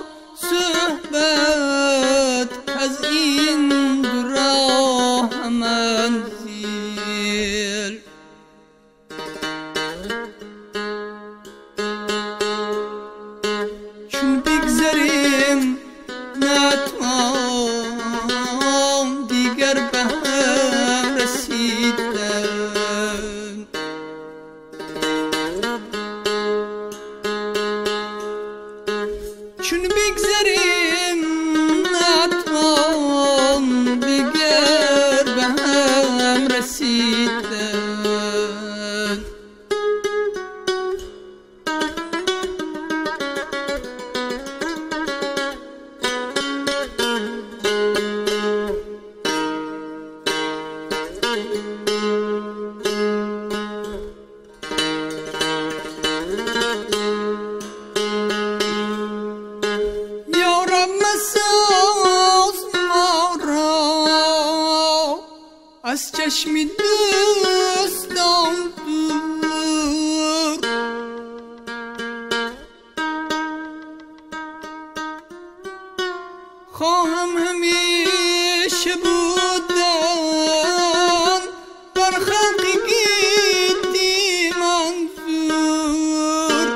صحبت از این دو راه منزل. چون بگذریم نتوان دیگر به هم رسیدن، چون بگذریم نتوان دیگر به هم رسیدن. یارب مساز ما را از چشم دوستان دور، خواهم همیشه بودن بر خلق گیتی منظور،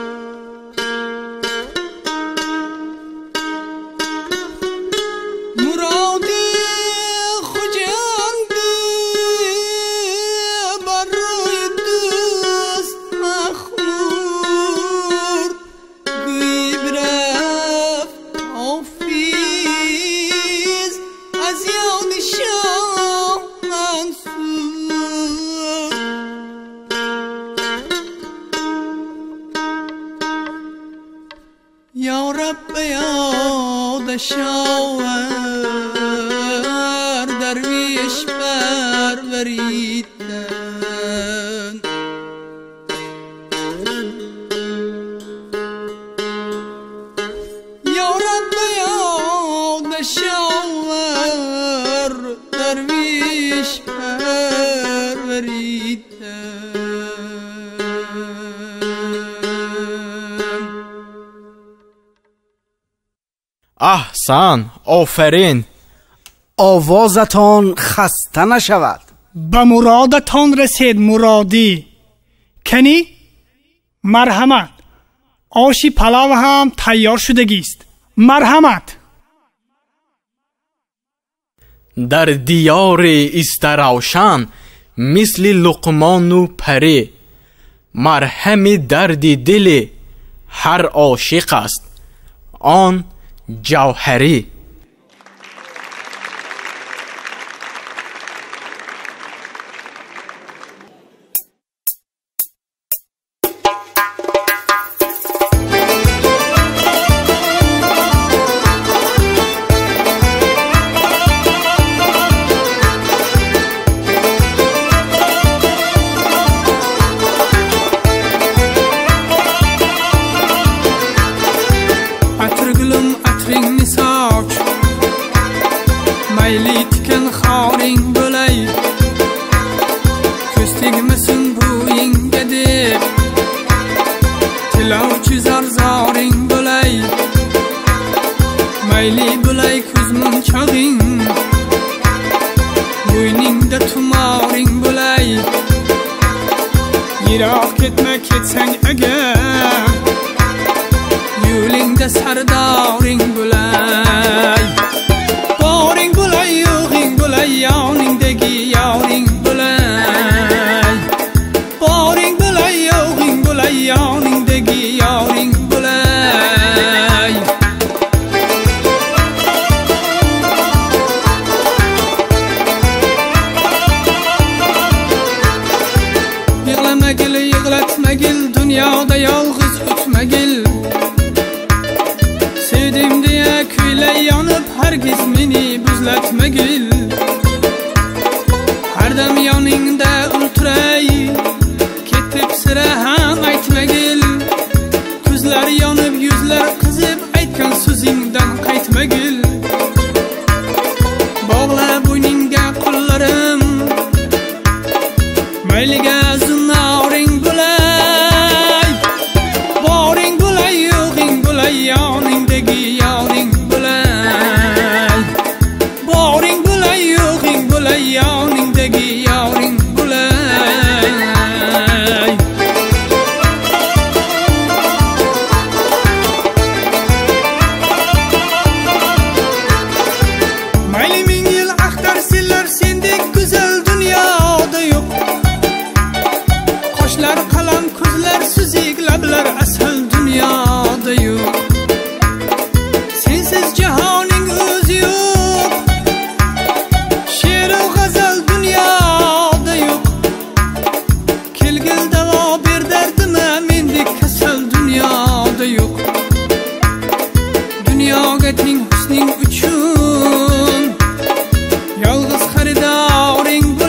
مراد خجندی شاور درویش پروریدن یا رب یاد شاور درویش پروریدن. احسن، آفرین. آوازتان خسته نشود. به مرادتان رسید مرادی. کنی مرحمت. آشی پلاو هم تیار شدگی است. مرحمت. در دیار است روشن مثل لقمان و پری، مرهم درد دل هر عاشق است آن جوهری.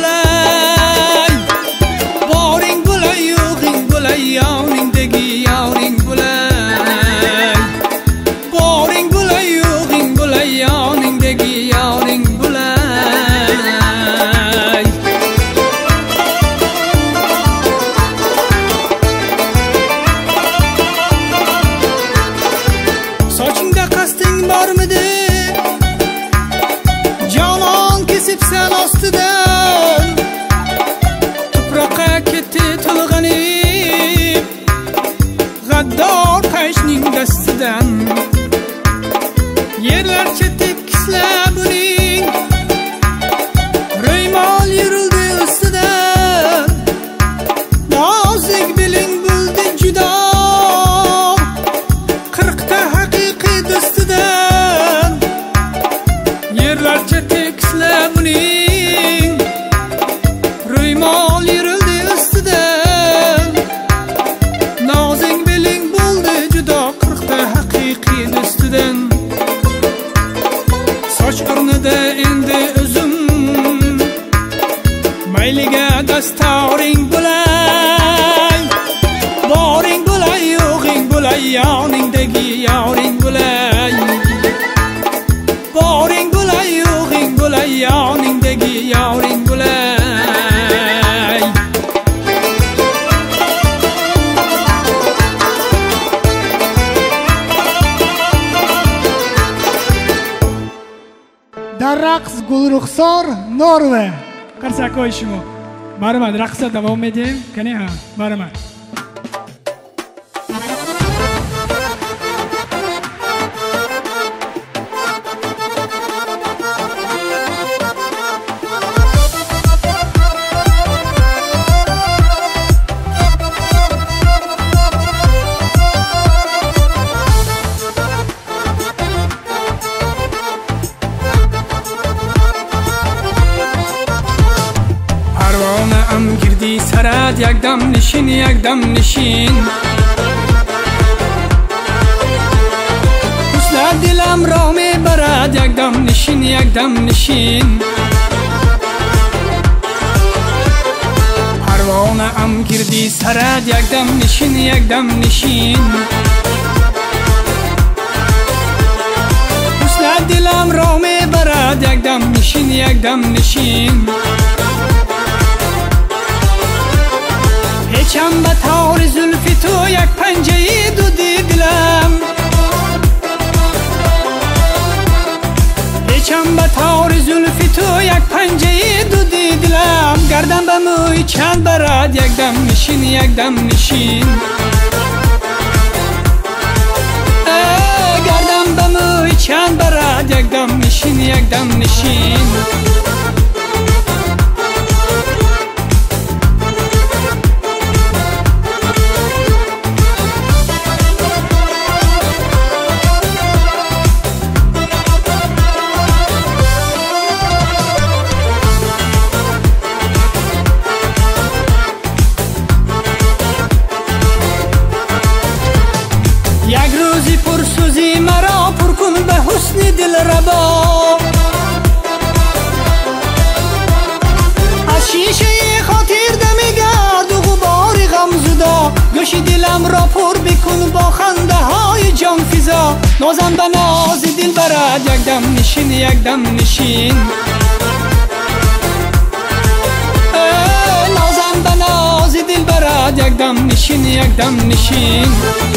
Yawning, diggy, yawning. رقص گلرخسار نروه. قرصکای شما برامد رقص دوام میدیم کنی ها برامد. سرد یک دم نشین یک دم نشین حسن دلم را می برد یک دم نشین یک دم نشین پروانه ام گردی سرد یک دم نشین یک دم نشین حسن دلم را می برد یک دم نشین یک دم نشین هیچم به طور زلف تو یک پنجه دو دیدلم هیچم به طور زلف تو یک پنجه دو دیدلم گردم به موی چند برد یک دم نشین یک دم نشین گردم به موی چند برد یک دم نشین یک دم نشین مرا پر کن به حسن دل ربا از شیشه خاطر دمی گرد و غبار غم زدا گوش دلم را پر بکن با خنده های جان فضا نازم به ناز دل برد یک دم نشین یک دم نشین نازم به ناز دل برد یک دم نشین یک دم نشین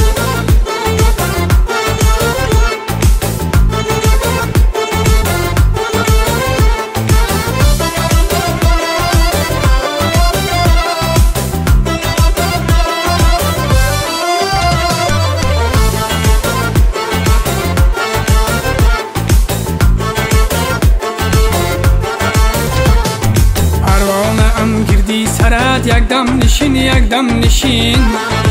سرد یک دم نشین یک دم نشین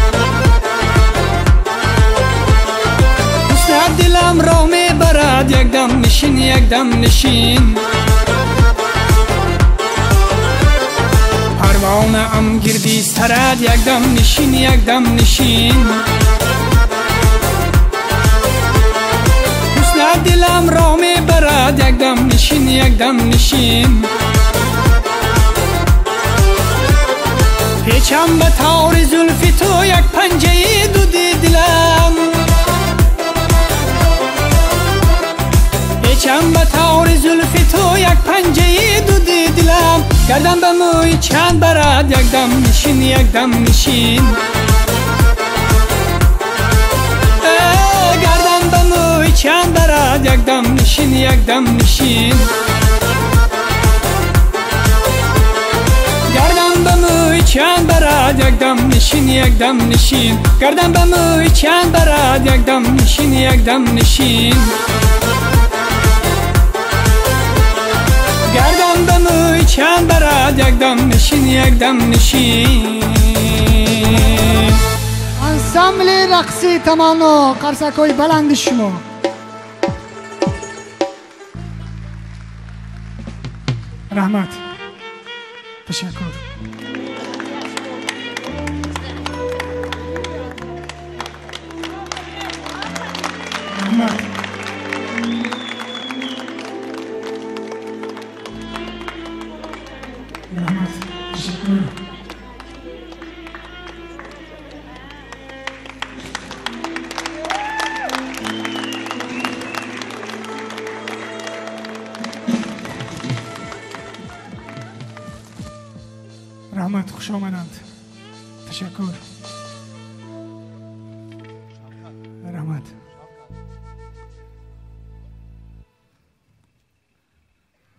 حسن دلم را می برد یک دم نشین یک دم نشین پروانه ام گردی سرد یک دم نشین یک دم نشین حسن دلم را می برد یک دم نشین یک دم نشین پیچم به طور زلف تو یک پنجه دو دیدلم پیچم به طور زلف تو یک پنجه دو دیدلم گردم به موی چند برد یک دم نشین یک دم نشین گردم به موی چند برد یک دم نشین یک دم نشین گردم به موی چند برد یک دم نشین یک دم نشین گردم به موی چند برد یک دم نشین یک دم نشین گردم به موی چند برد یک دم نشین یک دم نشین انسامبل رقصی تمانا قرصکای بلند شما رحمت تشکر رحمت رحمت تشکر رحمت خوش آمدند تشکر رحمت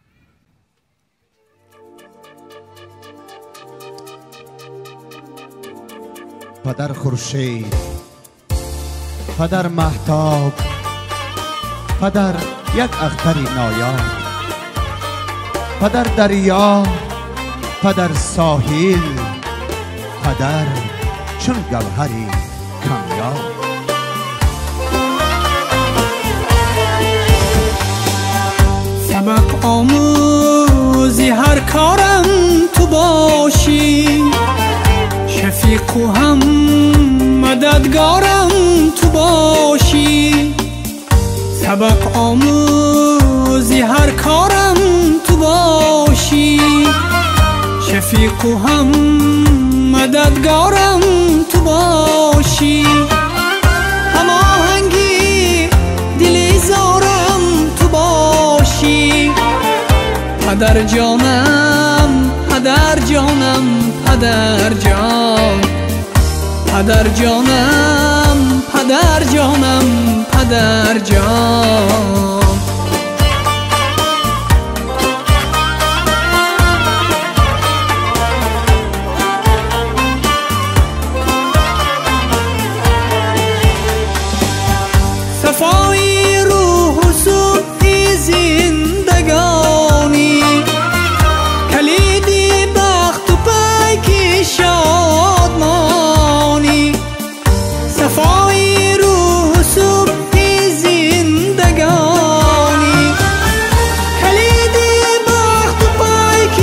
پدر خورشید، پدر مهتاب، پدر یک اختری نایاب، پدر دریا، پدر ساحل، پدر چون گوهری کمیاب. سبق آموزی هر کارم تو باشی، شفیق و هم مددگارم تو باشی. سبق آموزی هر کارم تو باشی، شفیق و هم مددگارم تو باشی. هماهنگی دلی زارم تو باشی. پدر جانم، پدر جانم، پدر جان، پدر جانم، پدر جانم، پدر جان. صفای روح و صبح زندگانی، کلیدی بخت و پیک شادمانی. صفای روح و صبح زندگانی، کلیدی بخت و پیک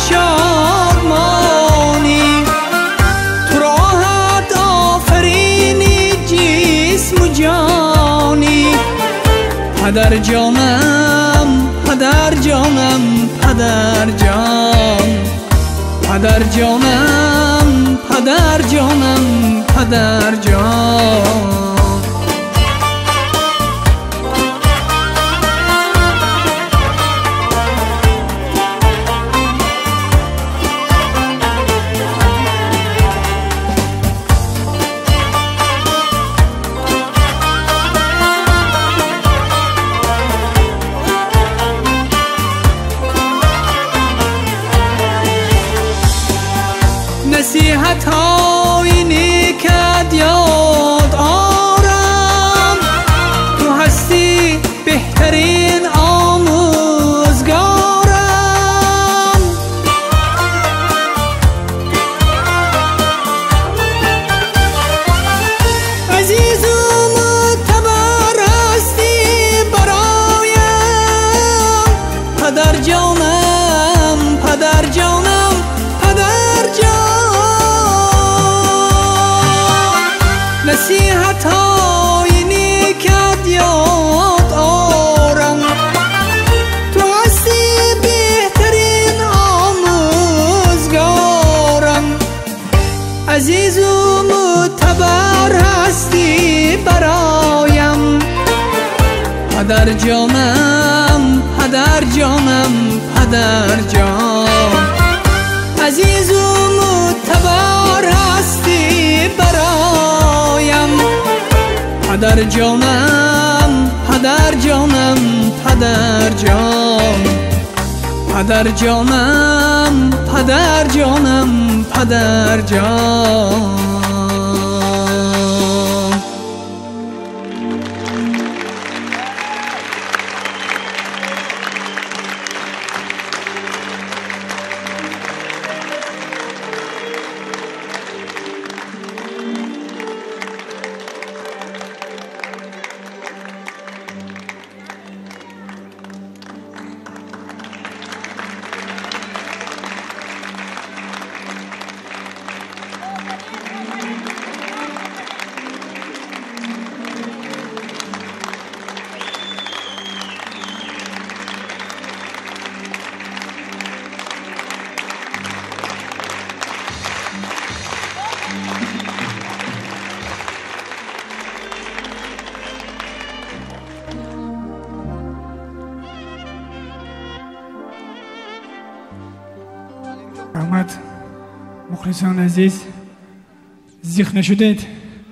شادمانی. تو راحت آفرینی جسم و جانی. پدر جانم، پدر جانم، پدر جان، پدر جانم، پدر جانم، پدر جان. نصیحت های نیکت یاد آرم، تو هستی بهترین آموزگارم. عزیز و معتبر هستی برایم. پدر جانم، پدر جانم، پدر جان. نصیحت های نیکت یاد آرم، تو هستی بهترین آموزگارم. عزیز و معتبر هستی برایم. پدر جانم، پدر جانم، پدر جان. عزیز و معتبر هستی برایم. پدر جانم، پدر جانم، پدر جان، پدر جانم، پدر جانم، پدر جان. رحمت مخلصان عزیز زیخ نشدید.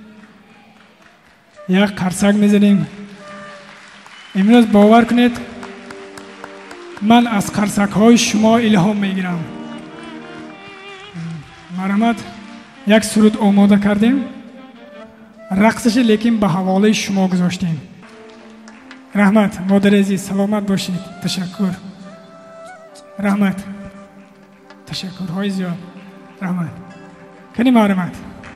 یک قرصک میزنیم. امروز باور کنید من از قرصک های شما الهام میگیرم. مرحمت یک سرود آماده کردیم، رقصش لیکن به حواله شما گذاشتیم. رحمت مادر عزیز، سلامت باشید. تشکر. رحمت تشکر های زیاد. رحمت کنیم رحمت.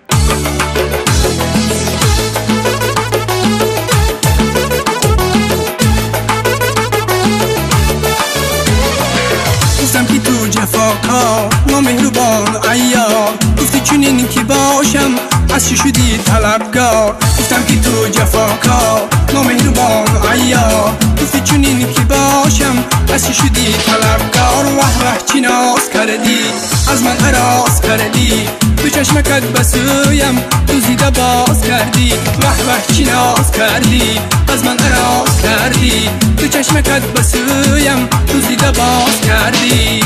گفتم که تو جفاکار نامهربان عیار، گفتی چنین که باشم از چی شدی طلبگار. گفتم که تو جفاکار نامهربان عیار، گفتی چنین که باشم از چی شدی طلبگار. وح وح چی ناز کردی از من اراز کردی، تو چشمکت بسویم تو زیده باز کردی. وح وح چی ناز کردی از من اراز کردی، تو چشمکت بسویم تو زیده باز کردی.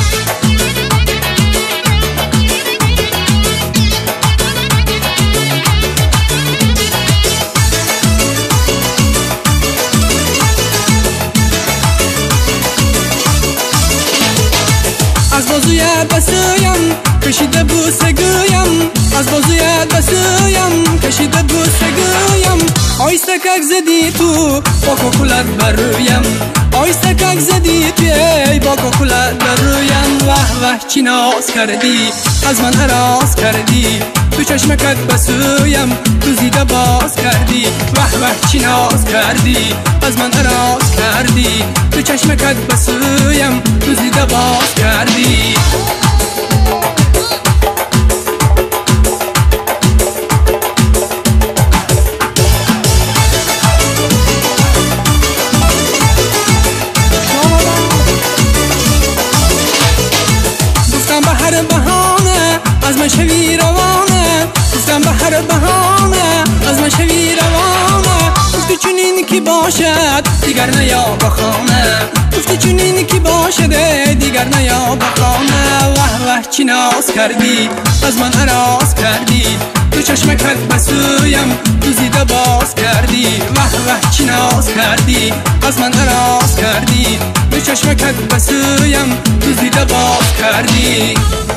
از بازویت بسویم کشیده بوسه گویم، از بازویت بسویم کشیده بوسه گویم. آیسته کک زدی تو با کوکولت بر رویم، آیسته کک زدی توی با کوکولت بر رویم. وح وح چی ناز کردی از من اراز کردی، تو چشمکت بسویم تو زیده باز کردی. وح وح چی ناز کردی از من اراز کردی، تو چشمکت بسویم تو زیده باز کردی. گفتم به هر بهانه از من شوی روانه، گفتم به هر بهانه از من شوی روانه. گفتی چنین که باشد دیگر نیا بخانه، گفتی چنین که باشد دیگر نیا بخانه. وح وح چی ناز کردی از من اراز کردی، تو چشمکت بسویم تو زیده باز کردی. وح وح چی ناز کردی از من اراز کردی، تو چشمکت بسویم تو زیده باز کردی.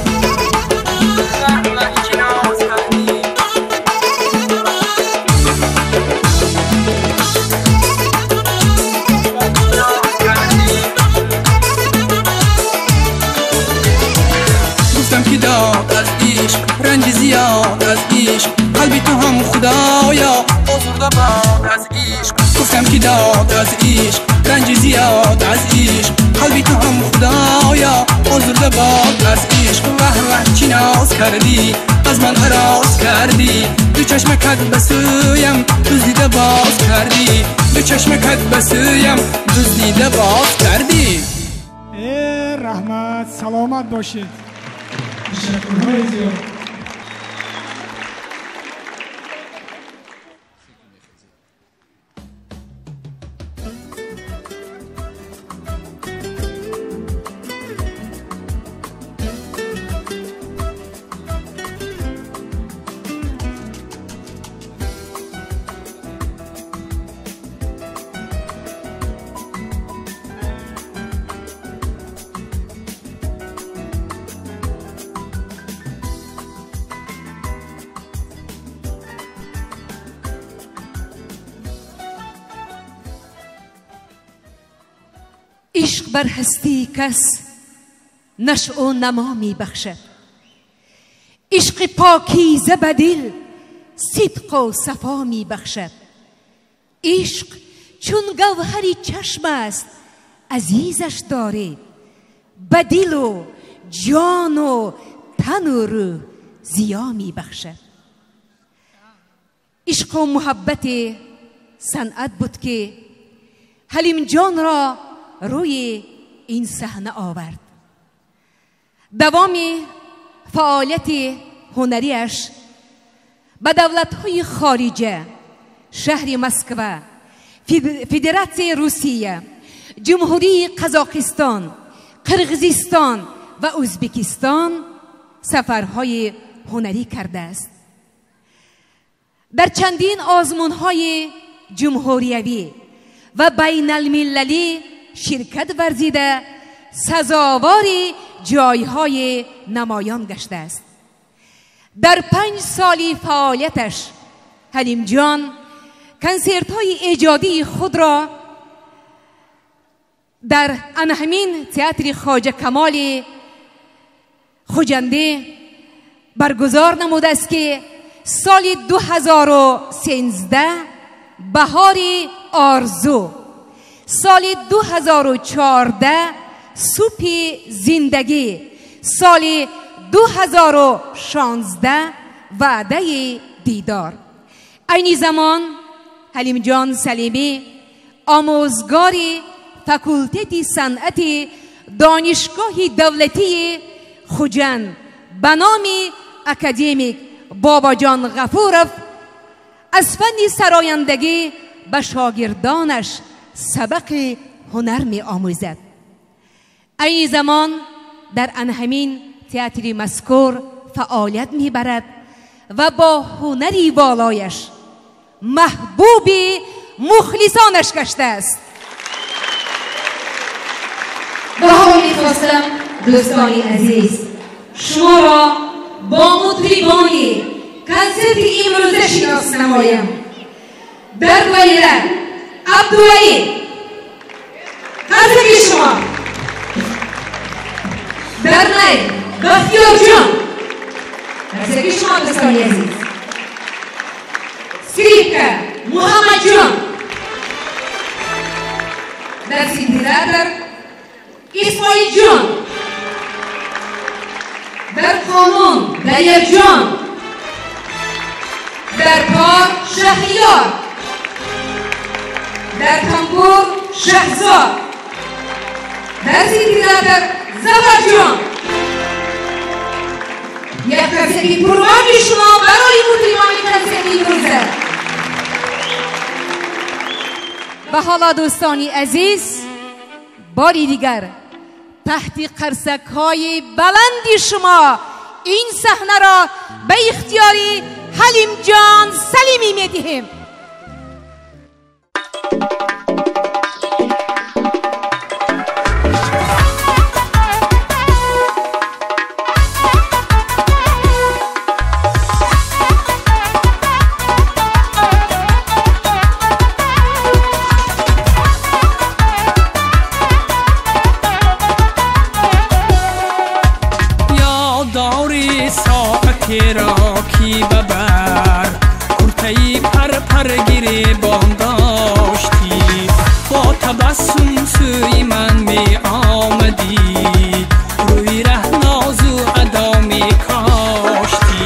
گفتم که داد از عشق رنج زیاد از عشق، قلبی تو هم خدایا آزرده باد از عشق. گفتم که داد از عشق رنج زیاد از عشق، قلبی تو هم خدایا آزرده باد از عشق. وح وح چی ناز کردی از من اراز کردی، تو چشمکت بسویم دزدیده باز کردی، تو چشمکت بسویم دزدیده باز کردی. ای رحمت سلامت باشید. تشکرهای زیاد. عشق بر هستی کس نشأ و نما می بخشد، عشق پاکیزه به دل صدق و صفا می بخشد. عشق چون گوهری چشم است عزیزش دارید، به دل و جان و تن و روح ضیا می بخشد. عشق و محبت صنعت بود که حلیم جان را روی این صحنه آورد. دوام فعالیت هنریش به دولت‌های خارجه، شهر مسکو، فدراسیون روسیه، جمهوری قزاقستان، قرغیزستان و ازبکستان سفرهای هنری کرده است. در چندین آزمون‌های جمهوریوی و بین المللی شرکت ورزیده سزاوار جایهای نمایان گشته است. در پنج سالی فعالیتش حلیم جان کنسرت های ایجادی خود را در انهمین تئاتر خواجه کمال خوجنده برگزار نموده است که سال دو هزار و سیزده بهار آرزو، سال دو هزار و چهارده سوپ زندگی، سال دو هزار و شانزده وعده دیدار. این زمان حلیم جان سلیمی آموزگار فکولته صنعت دانشگاه دولتی خوجند به نام اکادمیک بابا جان غفورов از فن سرایندگی به شاگردانش سبق هنر می آموزد. این زمان در انهمین تئاتر مذکور فعالیت می برد و با هنری والایش محبوب مخلصانش گشته است. به حال می‌خواستم دوستان عزیز شما را با مطربان کنسرت امروزه شناس نمایم. در دایره عبدالعلی کنسرت شما، در نی بختیار جان کنسرت شما دوستان عزیز، سکریپکا محمد جان، در سینتیزاتور اسماعیل جان، در قانون دیر جان، در کار شهریار، در تنبور شهزاد، در سینتیزاتور زفر جان. یک کنسرت پروان شما برای مطربان کنسرت امروزه. و حالا دوستانی عزیز باری دیگر تحت قرصک های بلند شما این صحنه را به اختیار حلیم جان سلیمی می دهیم. را کی ببر کرتهی پر پر گیری بام داشتی، با تبسم سوی من می آمدی، روی ره نازو ادا می کاشتی.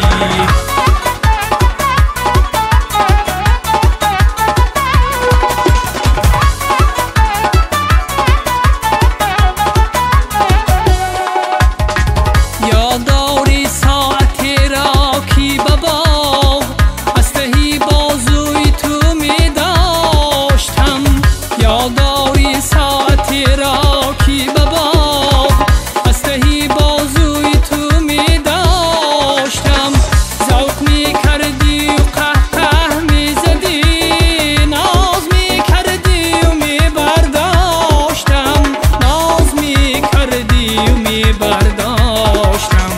یاداری ساعتی را کی بباغ از تهی بازوی تو می داشتم، یاداری ساعتی را کی بباغ از تهی بازوی تو می داشتم، ذوق می کردی و قهقه می زدی، ناز می کردی و می برداشتم، ناز می کردی و می برداشتم.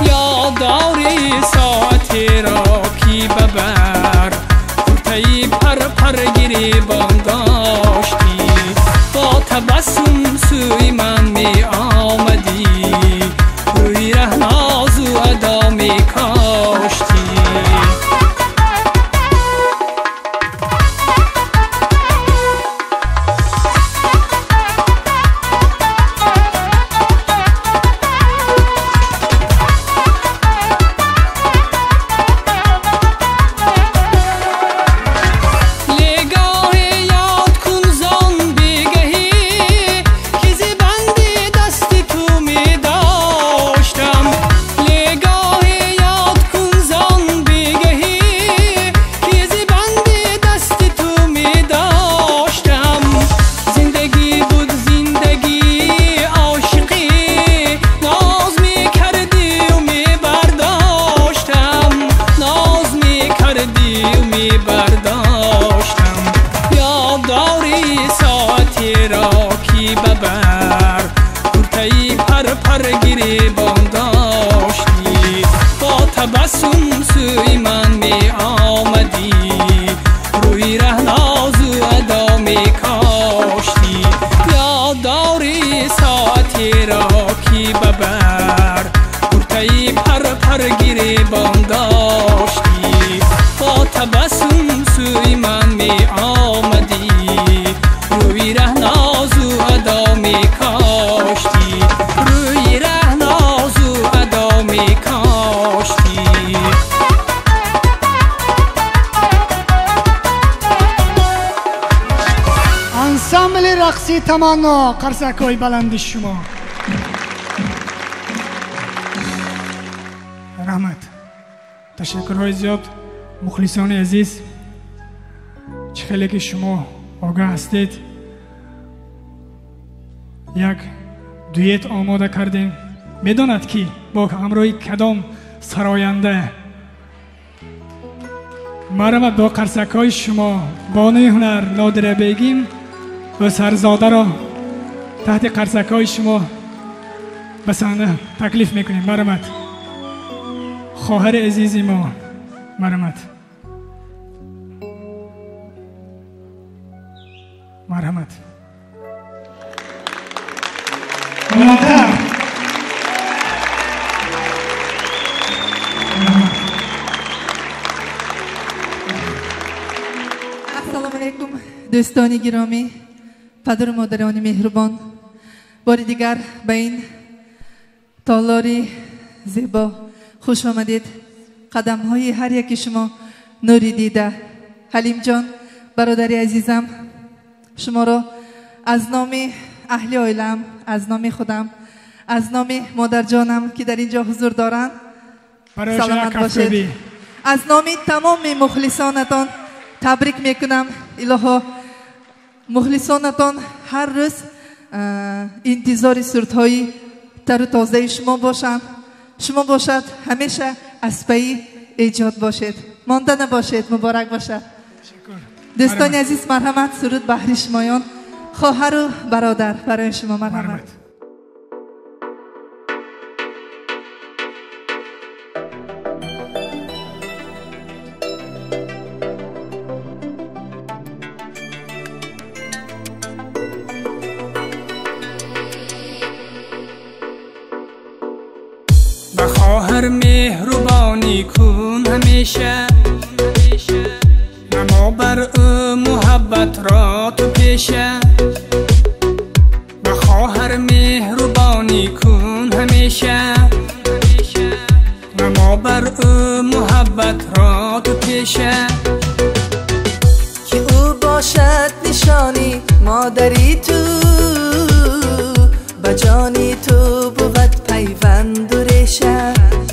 یاداری ساعتی را کی ببر کرتهی پر پر گیری بام داشتی، با تبسم سوی من می آمدی، روی ره نازو ادا می کاشتی. پر پر گیری بام داشتی، با تبسم رقص تمنا قرصکای بلند شما. رحمت. تشکرهای زیاد مخلصان عزیز. چه خیلی که شما آگاه هستید. یک دویت آماده کردیم. میداند که با همراهی کدام سراینده. مرحمت با قرصکای شما بانوی هنر نادره بیگیم و سرزاده را تحت قرصکای شما به صحنه تکلیف میکنیم. مرحمت. خواهر عزیزی ما. مرحمت. مرحمت. مرحمت. السلام علیکم دوستان گرامی، پدر و مادران مهربان، بار دیگر به این تالاری زیبا خوش آمدید. قدم های هر یک شما نوری دیده. حلیم جان برادری عزیزم، شما را از نام اهل عائله‌ام، از نام خودم، از نام مادر جانم که در اینجا حضور دارند سلامت باشید. از نام تمام مخلصانتان تبریک میکنم. الها مخلصانتان هر روز انتظار صورتهای تر و تازه شما باشند. شما باشد همیشه از پی ایجاد باشید، مانده نباشید. مبارک باشد. دوستان عزیز، مرحمت. سرود بهر شمایان، خواهر و برادر برای شما. مرحمت. خواهر مهربانی کن همیشه، نما بر او محبت را تو پیشه. به خواهر مهربانی کن همیشه، نما بر او محبت را تو پیشه. که او باشد نشانی مادری تو، به جانی تو بود پیوند و ریشه.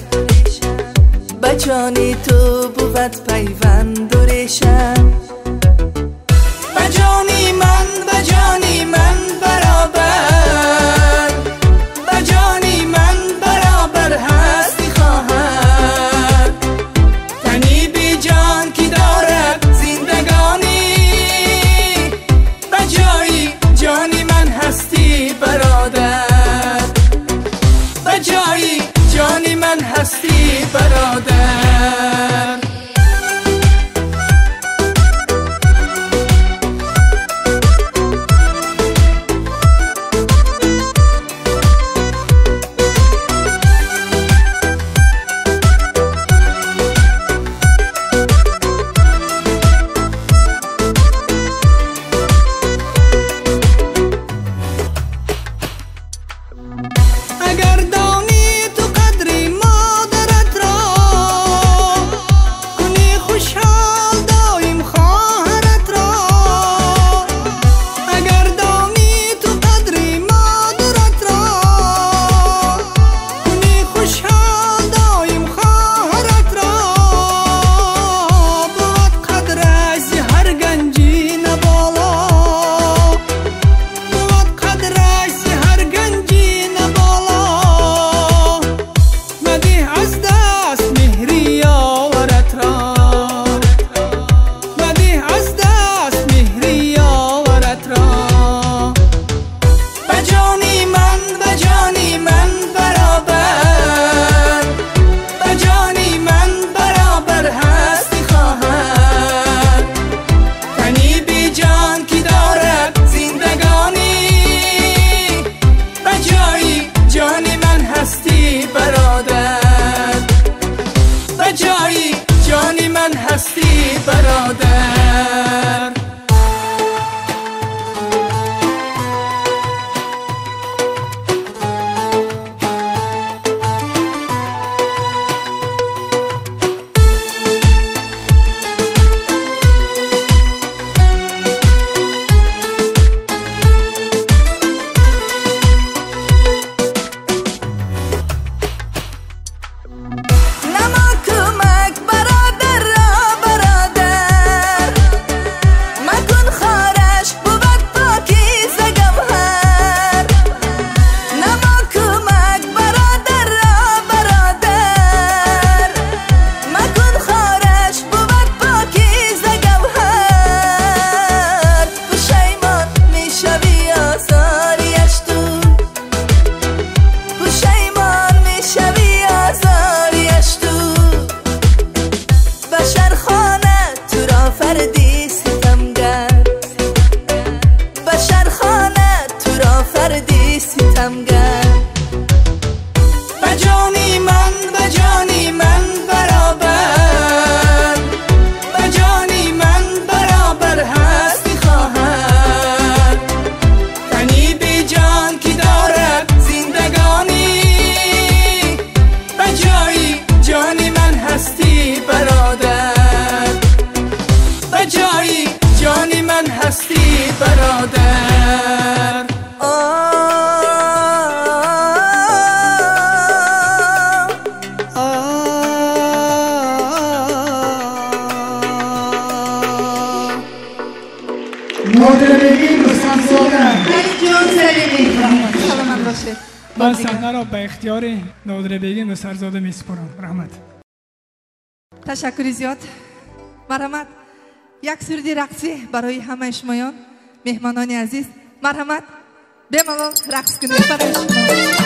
به جانی تو بود پیوند و ریشه. به جانی من، به جانی من برابر، به جانی من برابر هستی خواهر. تنی بی جان کی دارد زندگانی، به جایی جانی من هستی برادر، به جایی جانی من هستی برادر. اگر دانی تو قدری مادرت را، کنی خوشحال دایم خواهرت را. اگر دانی تو قدری مادرت را، کنی خوشحال دایم خواهرت را. بود قدر از هر گنجی نبالا، بود قدر از هر گنجی نبالا. مده از دست مهری یاورت را، مده از دست مهری یاورت را. به جانی من، به جانی من برابر، به جانی من برابر هستی خواهر. تنی بی جان کی دارد زندگانی، به جایی جانی من هستی برادر، به جایی جانی من هستی برادر. فردی ستمگر بشر خانه تو را فردی ستمگر بجانی من بجانی من برابر بجانی من برابر هستی خواهد تنی بی جان کی دارد زندگانی بجایی جانی من هستی برادر بجایی جانی من هستی برادر نادر بگیم رستم زاده جان سلیمی سلامت باشه. من صحنه را به اختیار نادر بیگم و سرزاده می سپارم. رحمت. تشکر زیاد. مرحمت. یک سردی رقصی برای همه شمایان مهمانان عزیز. مرحمت. بمالال رقص کنید برای شما.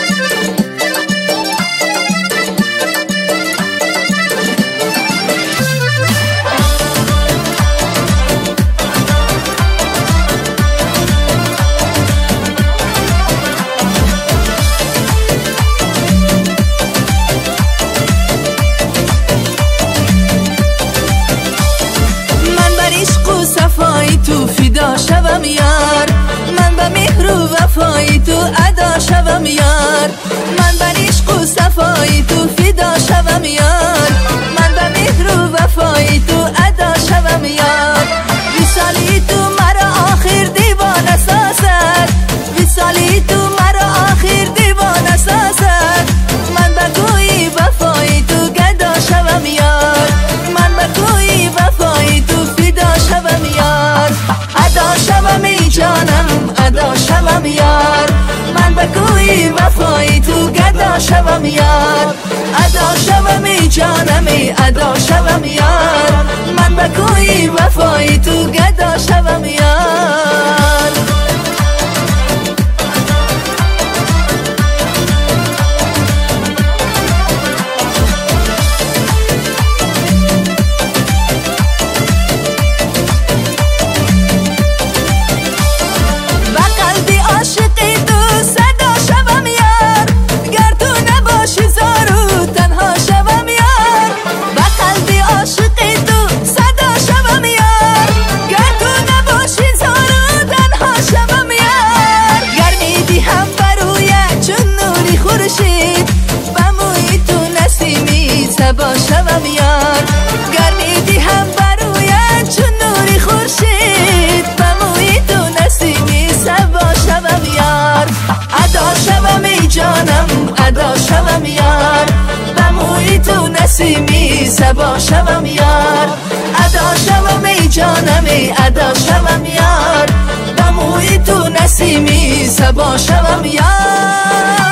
صفایی تو فدا شوم یار من به مهر و وفایی تو ادا شوم یار من به عشق و صفایی تو فدا شوم یار من به مهر و وفایی تو ادا شوم یار وصالی تو مرا آخر دیوانه سازد وصالی تو مرا آخر دیوانه سازد من به کوی وفایی تو گدا شوم یار من به کوی وفایی تو فدا شوم یار ادا شوم ای جانم ادا شوم یار من به کوی وفایی تو گدا شوم یار ادا شوم ای جانم ادا شوم یار من به کوی وفایی تو گدا شوم یار سبا شوم یار گرمی دی هم بروید چون نوری خورشید بموی تو نسیمی سبا شوم یار ادا شوم ای جانم ادا شوم یار بموی تو نسیمی سبا شوم یار ادا شوم ای جانم ادا شوم یار بموی تو نسیمی سبا شوم یار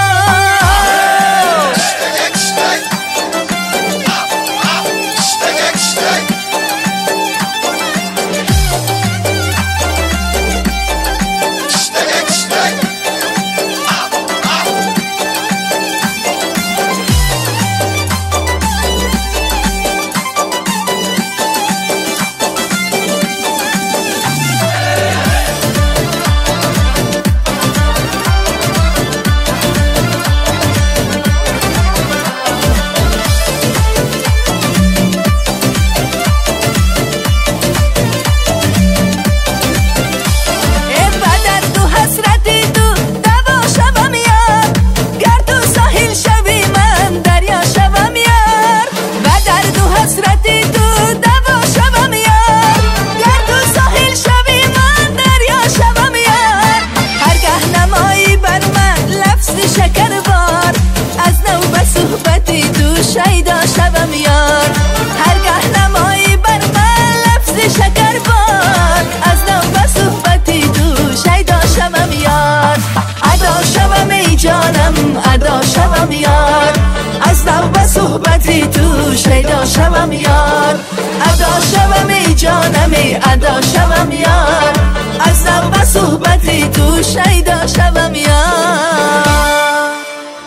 شیدا شوم یار هرگاه نمایی بر من لفظ شکر بار از نو به صحبتی تو شیدا شوم یار ادا شوم ای جانم ادا شوم یار از نو به صحبتی تو شیدا شوم یار ادا شوم ای جانم ادا شوم یار از نو به صحبتی تو شیدا شوم یار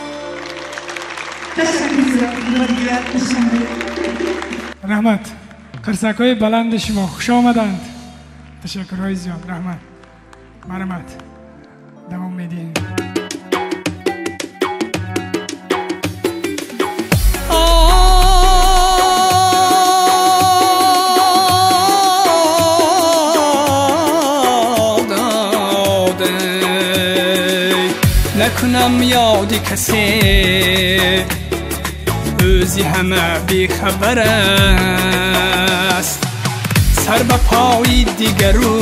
رحمت قرصک های بلند شما خوش آمدند. تشکرهای زیاد. رحمت مرحمت دوام میدین. نکنم یادی کسی اوزی همه بیخبر است سر به پای دیگرو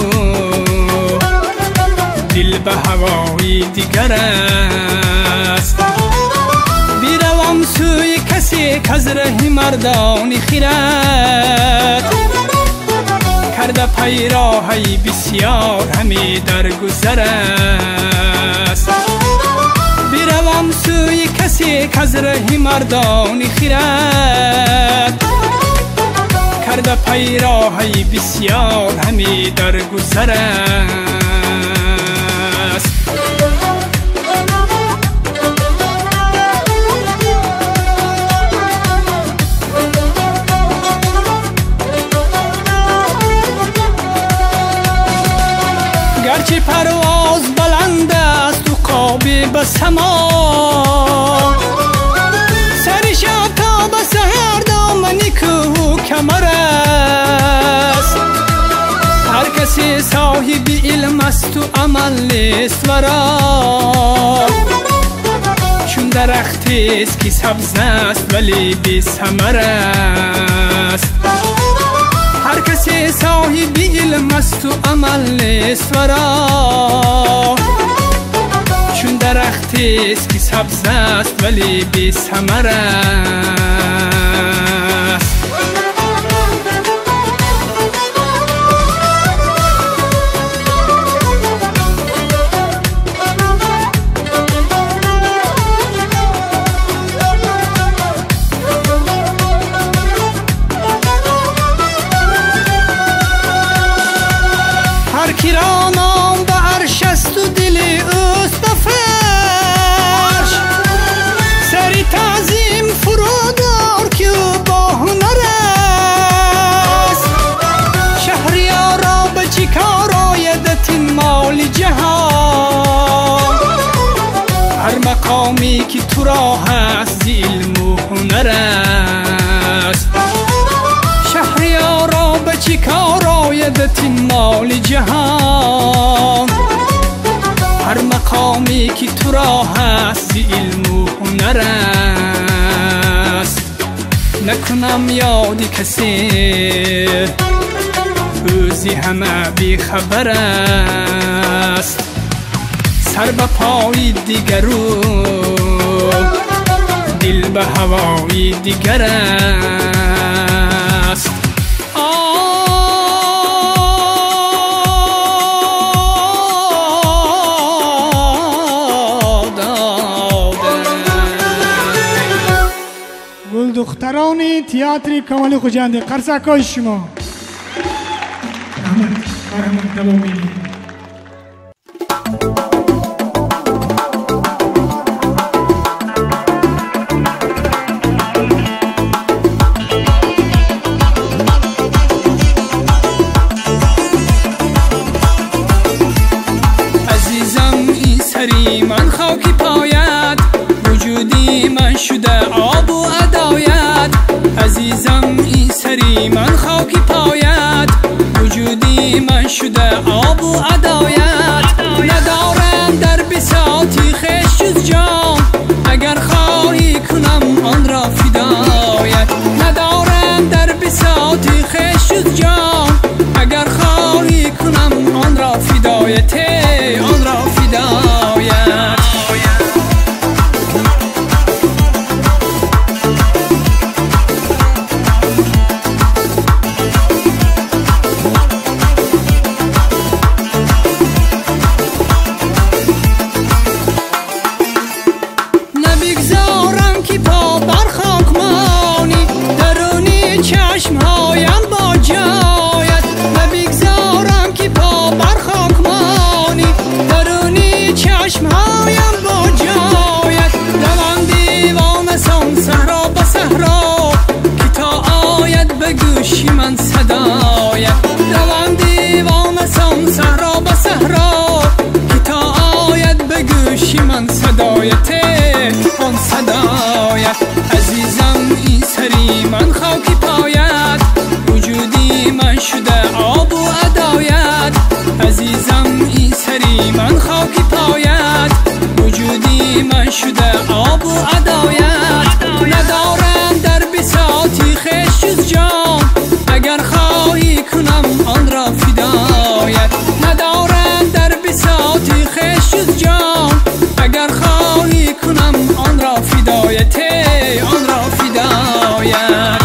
دل به هوای دیگر است بیروم سوی کسی که از ره مردان خیرت کرده پیراهی بسیار همی در گذر است بیروم سوی کسی که از ره مردان خیرت کرده پیراهی بسیار همی در گذر است گرچه پرواز بلند است و قابی به سما سر شب تا به سحر دامنی کوه کمر است هر کسی صاحب علم است و عمل نیست ورا چون درختی است که سبز است ولی بی ثمر است هر کسی صاحب علم است و عمل نیست ورا چون درختی است که سبز است ولی بی ثمر است هر کی را نام به عرش است و دل اوست به فرش سری تعظیم فرودار که او با هنر است شهریارا به چی کار آیدت این مال جهان هر مقامی که تو را هست زی علم و هنر است شهریارا به چی کار آیدت این مال جهان هر مقامی که تو را هست زی علم و هنر است نکنم یادی کسی اوزی همه بیخبر است سر به پای دیگرو دل به هوای دیگر است گل دختران تئاتر کمال خوجند قرصکای شما رحمت مرحمت دوام میدین. من خاکی پایت وجودی من شده آب و عدایت عزیزم این سری من خاکی پایت وجودی من شده آب و عدایت ندارم در بساطی خش جز جام اگر خواهی کنم آن را فدایت ندارم در بساطی خش جز جام اگر خواهی کنم آن را فدایت آن را فدایت نبگذارم که پا بر خاک مانی درونی چشمهایم با جایت نبگذارم که پا بر خاک مانی درونی چشمهایم با جایت دوام دیوانه سان صحرا به صحرا که تا آید بگوی گوشی من صدایت روم دیوانه سم صحرا به صحرا که تا آید به گوشی من صدایت آن صدایت عزیزم این سری من خاکی پایت وجودی من شده آب و عدایت عزیزم این سری من خاکی پایت وجودی من شده آب و عدایت ندارم در بساطی خش جز جان اگر خواهی کنم آن را فدایت ندارم در بساطی خش جز جان اگر خواهی کنم آن را فدایت آن را فدایت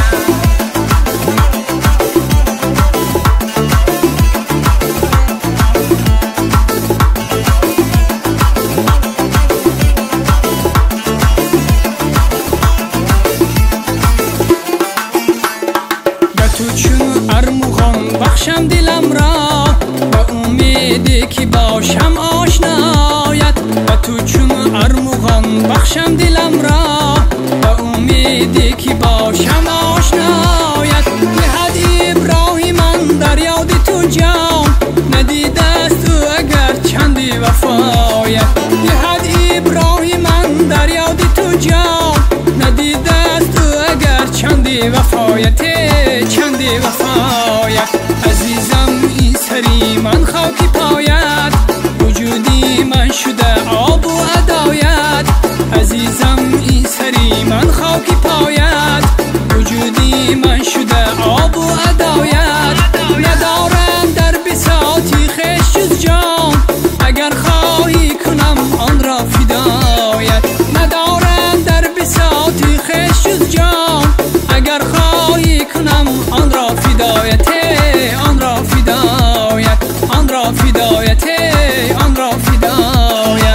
بخشم دلم را به امیدی که باشم آشنایت و تو چون ارمغان بخشم دلم را به امیدی که باشم آشنایت نهد ابراهیم من در یاد تو جان ندیده است تو اگر چندی وفایت نهد ابراهیم من در یاد تو جان ندیده است تو اگر چندی وفایت چندی وفایت عزیزم این سری من خاکی پایت وجودی من شده آب و عدایت عزیزم این سری من خاکی پایت وجودی من شده آب و عدایت ندارم در بساطی خش جز جان اگر خواهی کنم آن را فدایت ندارم در بساطی خش جز جان اگر خواهی کنم آن را فدایت آن را فدایت آن را فدایت آن را فدایت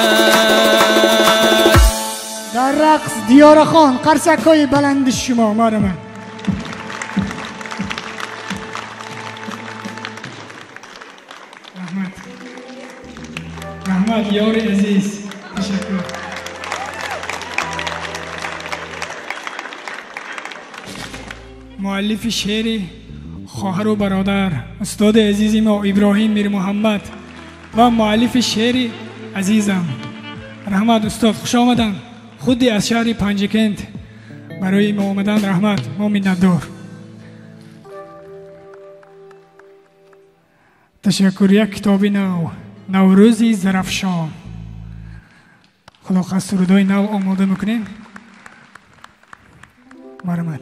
در رقص دیار خان قرصکای بلند شما مار من رحمت رحمت یار عزیز تشکر مؤلف شعر خواهر و برادر استاد عزیزی ما ابراهیم میر محمد و مؤلف شعر عزیزم رحمت استاد خوش آمدن خودی از شهر پنجکند برای ما آمدن رحمت ما منتدار تشکر یک کتاب نو نوروزی زرفشان خدا خواست سرودای نو آماده میکنیم مرحمت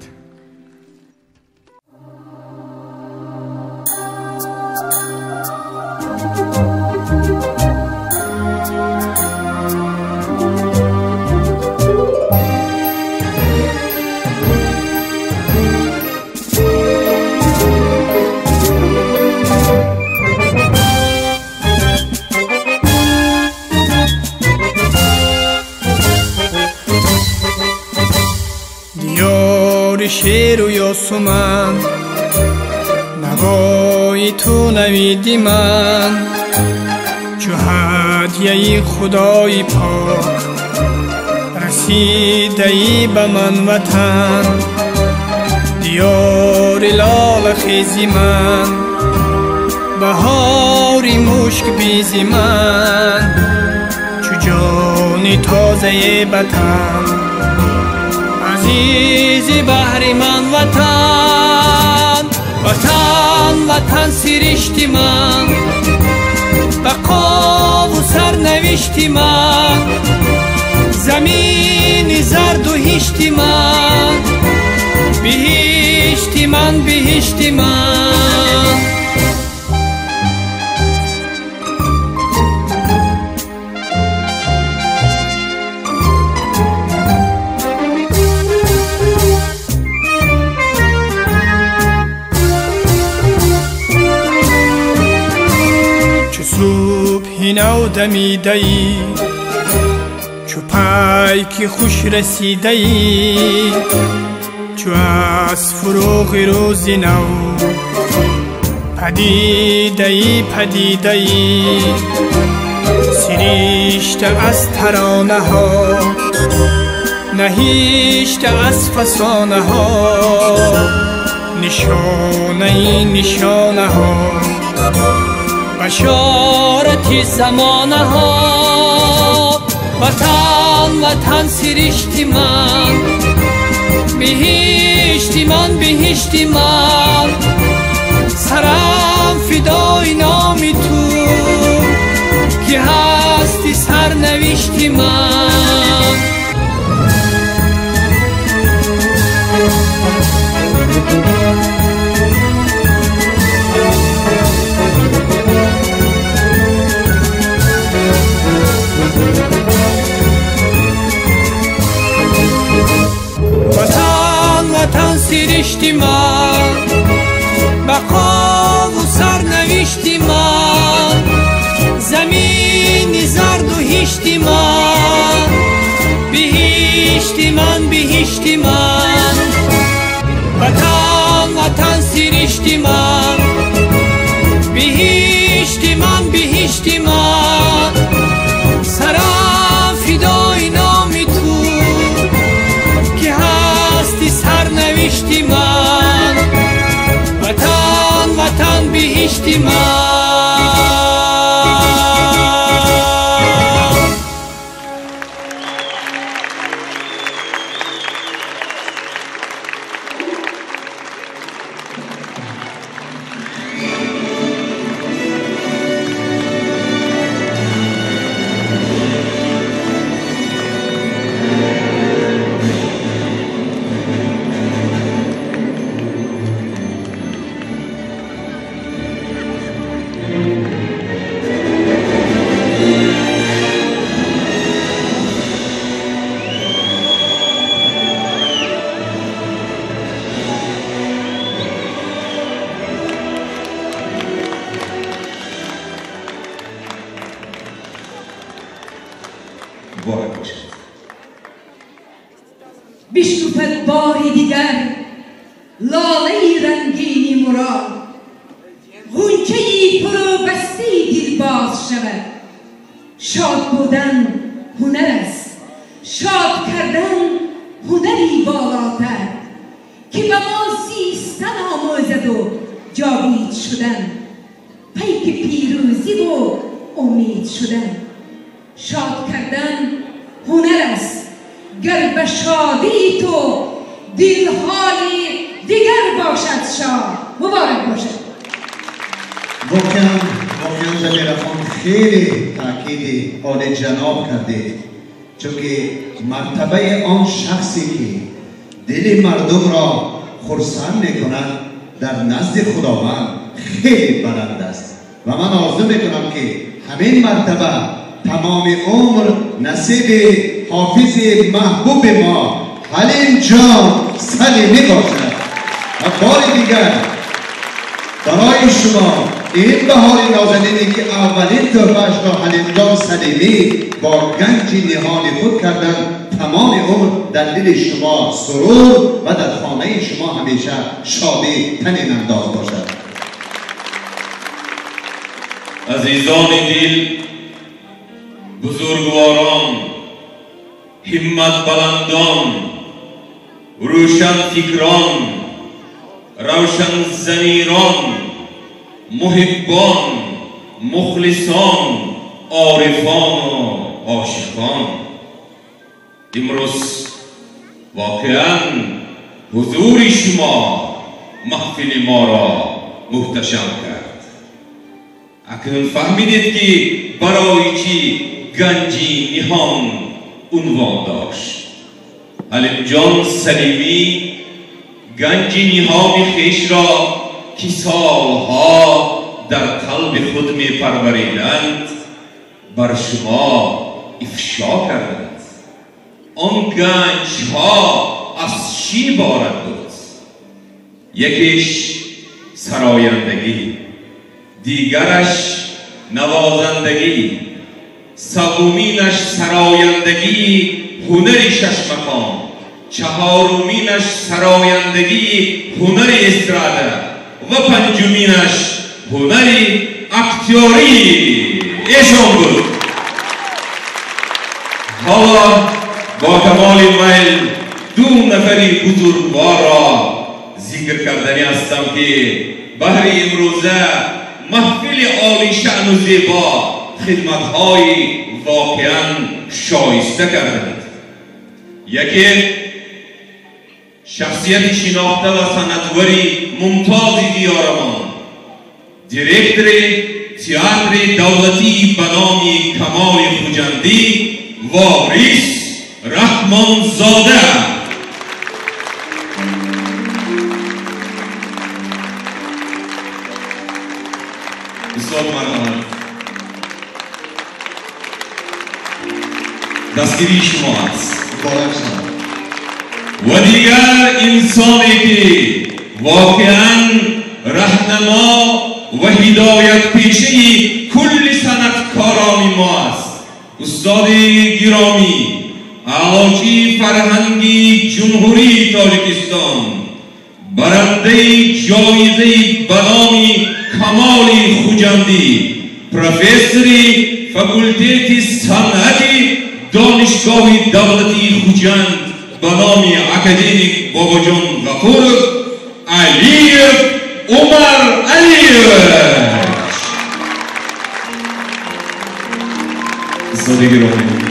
شیر و یاسمن نوای تو نویدی من چو هدیه خدای پاک رسیده ای به من وطن دیار لال خیزی من بهاری مشک بیزی من چو جانی تازه بطن عزیزی بحری من وطن وطن وطن سرشتی من بقا و سرنوشتی من زمین زرد و هشتی من بهشتی من بهشتی من نو دمیده ای چو پای که خوش رسیده ای چو از فروغ روز نو پدیده ای پدیده ای سریشته از ترانه ها نهیشته از فسانه ها نشانه نشانه ها بشارت زمانه ها وطن وطن سرشت من بهشت من بهشت من سرم فدای نام تو که هستی سرنوشت من وطن وطن سرشت من بقا و سرنوشت من زمین زرد و هشت من بهشت من بهشت من وطن وطن سرشت من بهشت من بهشت من سرم فدای نام تو که هستی سرنوشت من وطن وطن بهشت من بشکفد باری دیگر لاله رنگینی مراد غنچه فرو بسته دل باز شود شاد بودن هنر است شاد کردن هنری بالاتر که به ما زیستن آموزد و جاوید شدن پیک پیروزی و امید شدن شاد کردن هنر است گر به شادی تو دلحالی دیگر باشد شاد مبارک باشد. واقعا واقعا زمیر خان خیلی تاکید عالی جناب کرده چون که مرتبه آن شخصی که دل مردم را خرسند میکند در نزد خداوند خیلی بلند است و من آرزو میکنم که همین مرتبه تمام عمر نصیب حافظ محبوب ما حلیم جان سلیمی باشد و بار دیگر برای شما این بهار نازنینی که اولین تحفه‌اش را حلیم جان سلیمی با گنج نهان خود کردن تمام عمر در دل شما سرور و در خانه شما همیشه شادی طنین انداز باشد. عزیزان دل، بزرگواران، همت بلندان، روشن فکران، روشن ضمیران، محبان، مخلصان، عارفان و عاشقان، امروز واقعا حضور شما محفل ما را محتشم کرد. اکنون فهمیدید که برای چی گنجی نهان عنوان داشت. حلیم جان سلیمی گنجی نهان خویش را که سالها در قلب خود می پروریدند بر شما افشا کردند. آن گنج ها از چی بارد بود؟ یکیش سرایندگی، دیگرش نوازندگی، سومینش سرایندگی هنری شش مقام، چهارمینش سرایندگی هنری استراده و پنجمینش هنری اکتیاری ایشان بود. حالا با کمال میل دو نفری بزرگوار را فکر کردنی هستم که بهر امروزه محفل عالی شأن و زیبا خدمت‌های واقعاً شایسته کردند. یکی شخصیت شناخته و سندوری ممتاز دیارمان، دیرکتر تئاتر دولتی به نام کمال خوجندی وارث رحمان زاده. بسیار ممنون. دستگیری شما است. و دیگر انسانی که واقعاً رهنما و هدایت پیشه کل صنعتکاران ما است. استاد گرامی اعلاچی فرهنگی جمهوری تاجیکستان، برنده جایزه به نام کمال خوجندی، پروفسوری فاکولتت صنعتی دانشگاه دولتی خوجند به نام اکادمیک باباجان غفور علیف عمر علیف. استاد گرامی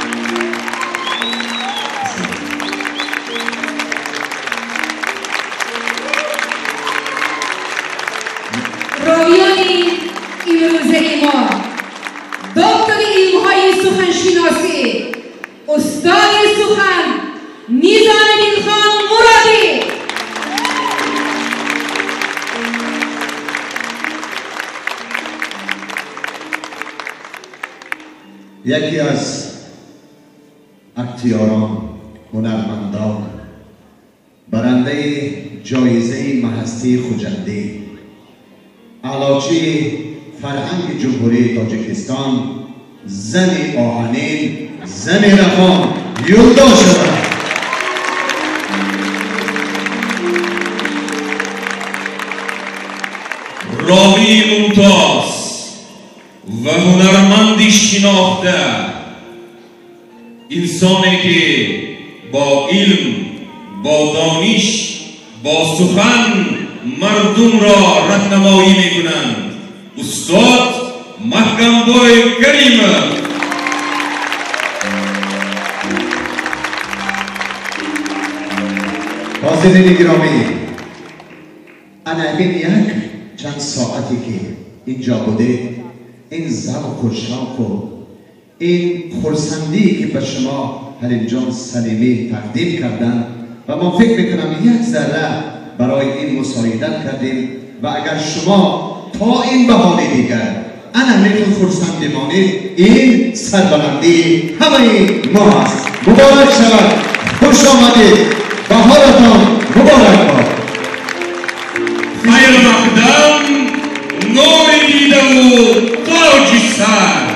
راویان امروزه ما، دکتر علمهای سخنشناسی استاد سخن نظام الدین خان مرادی. یکی از اکتیاران، هنرمندان، برنده جایزه محستی خوجندی، اعلاچی فرهنگ جمهوری تاجیکستان، زن آهنین، زن رفان یلدا شود. راوی ممتاز و هنرمندی شناخته، انسانی که با علم، با دانش، با سخن مردم را راهنمایی میکنند. استاد محکم بای کریم. حاضرین گرامی، انابین یک چند ساعتی که اینجا بوده، این ذوق و شوق و این خرسندی که به شما حلیم جان سلیمی تقدیم کردن و ما فکر میکنم یک ذره برای این مساعدت کردیم و اگر شما تا این بهانه دیگر انا میتون خرسندی مانید، این سربلندی همه ما هست. مبارک شود، خوش آمدید، بهارتان مبارک باد. خیر مقدم، نور دیده و تاج سر.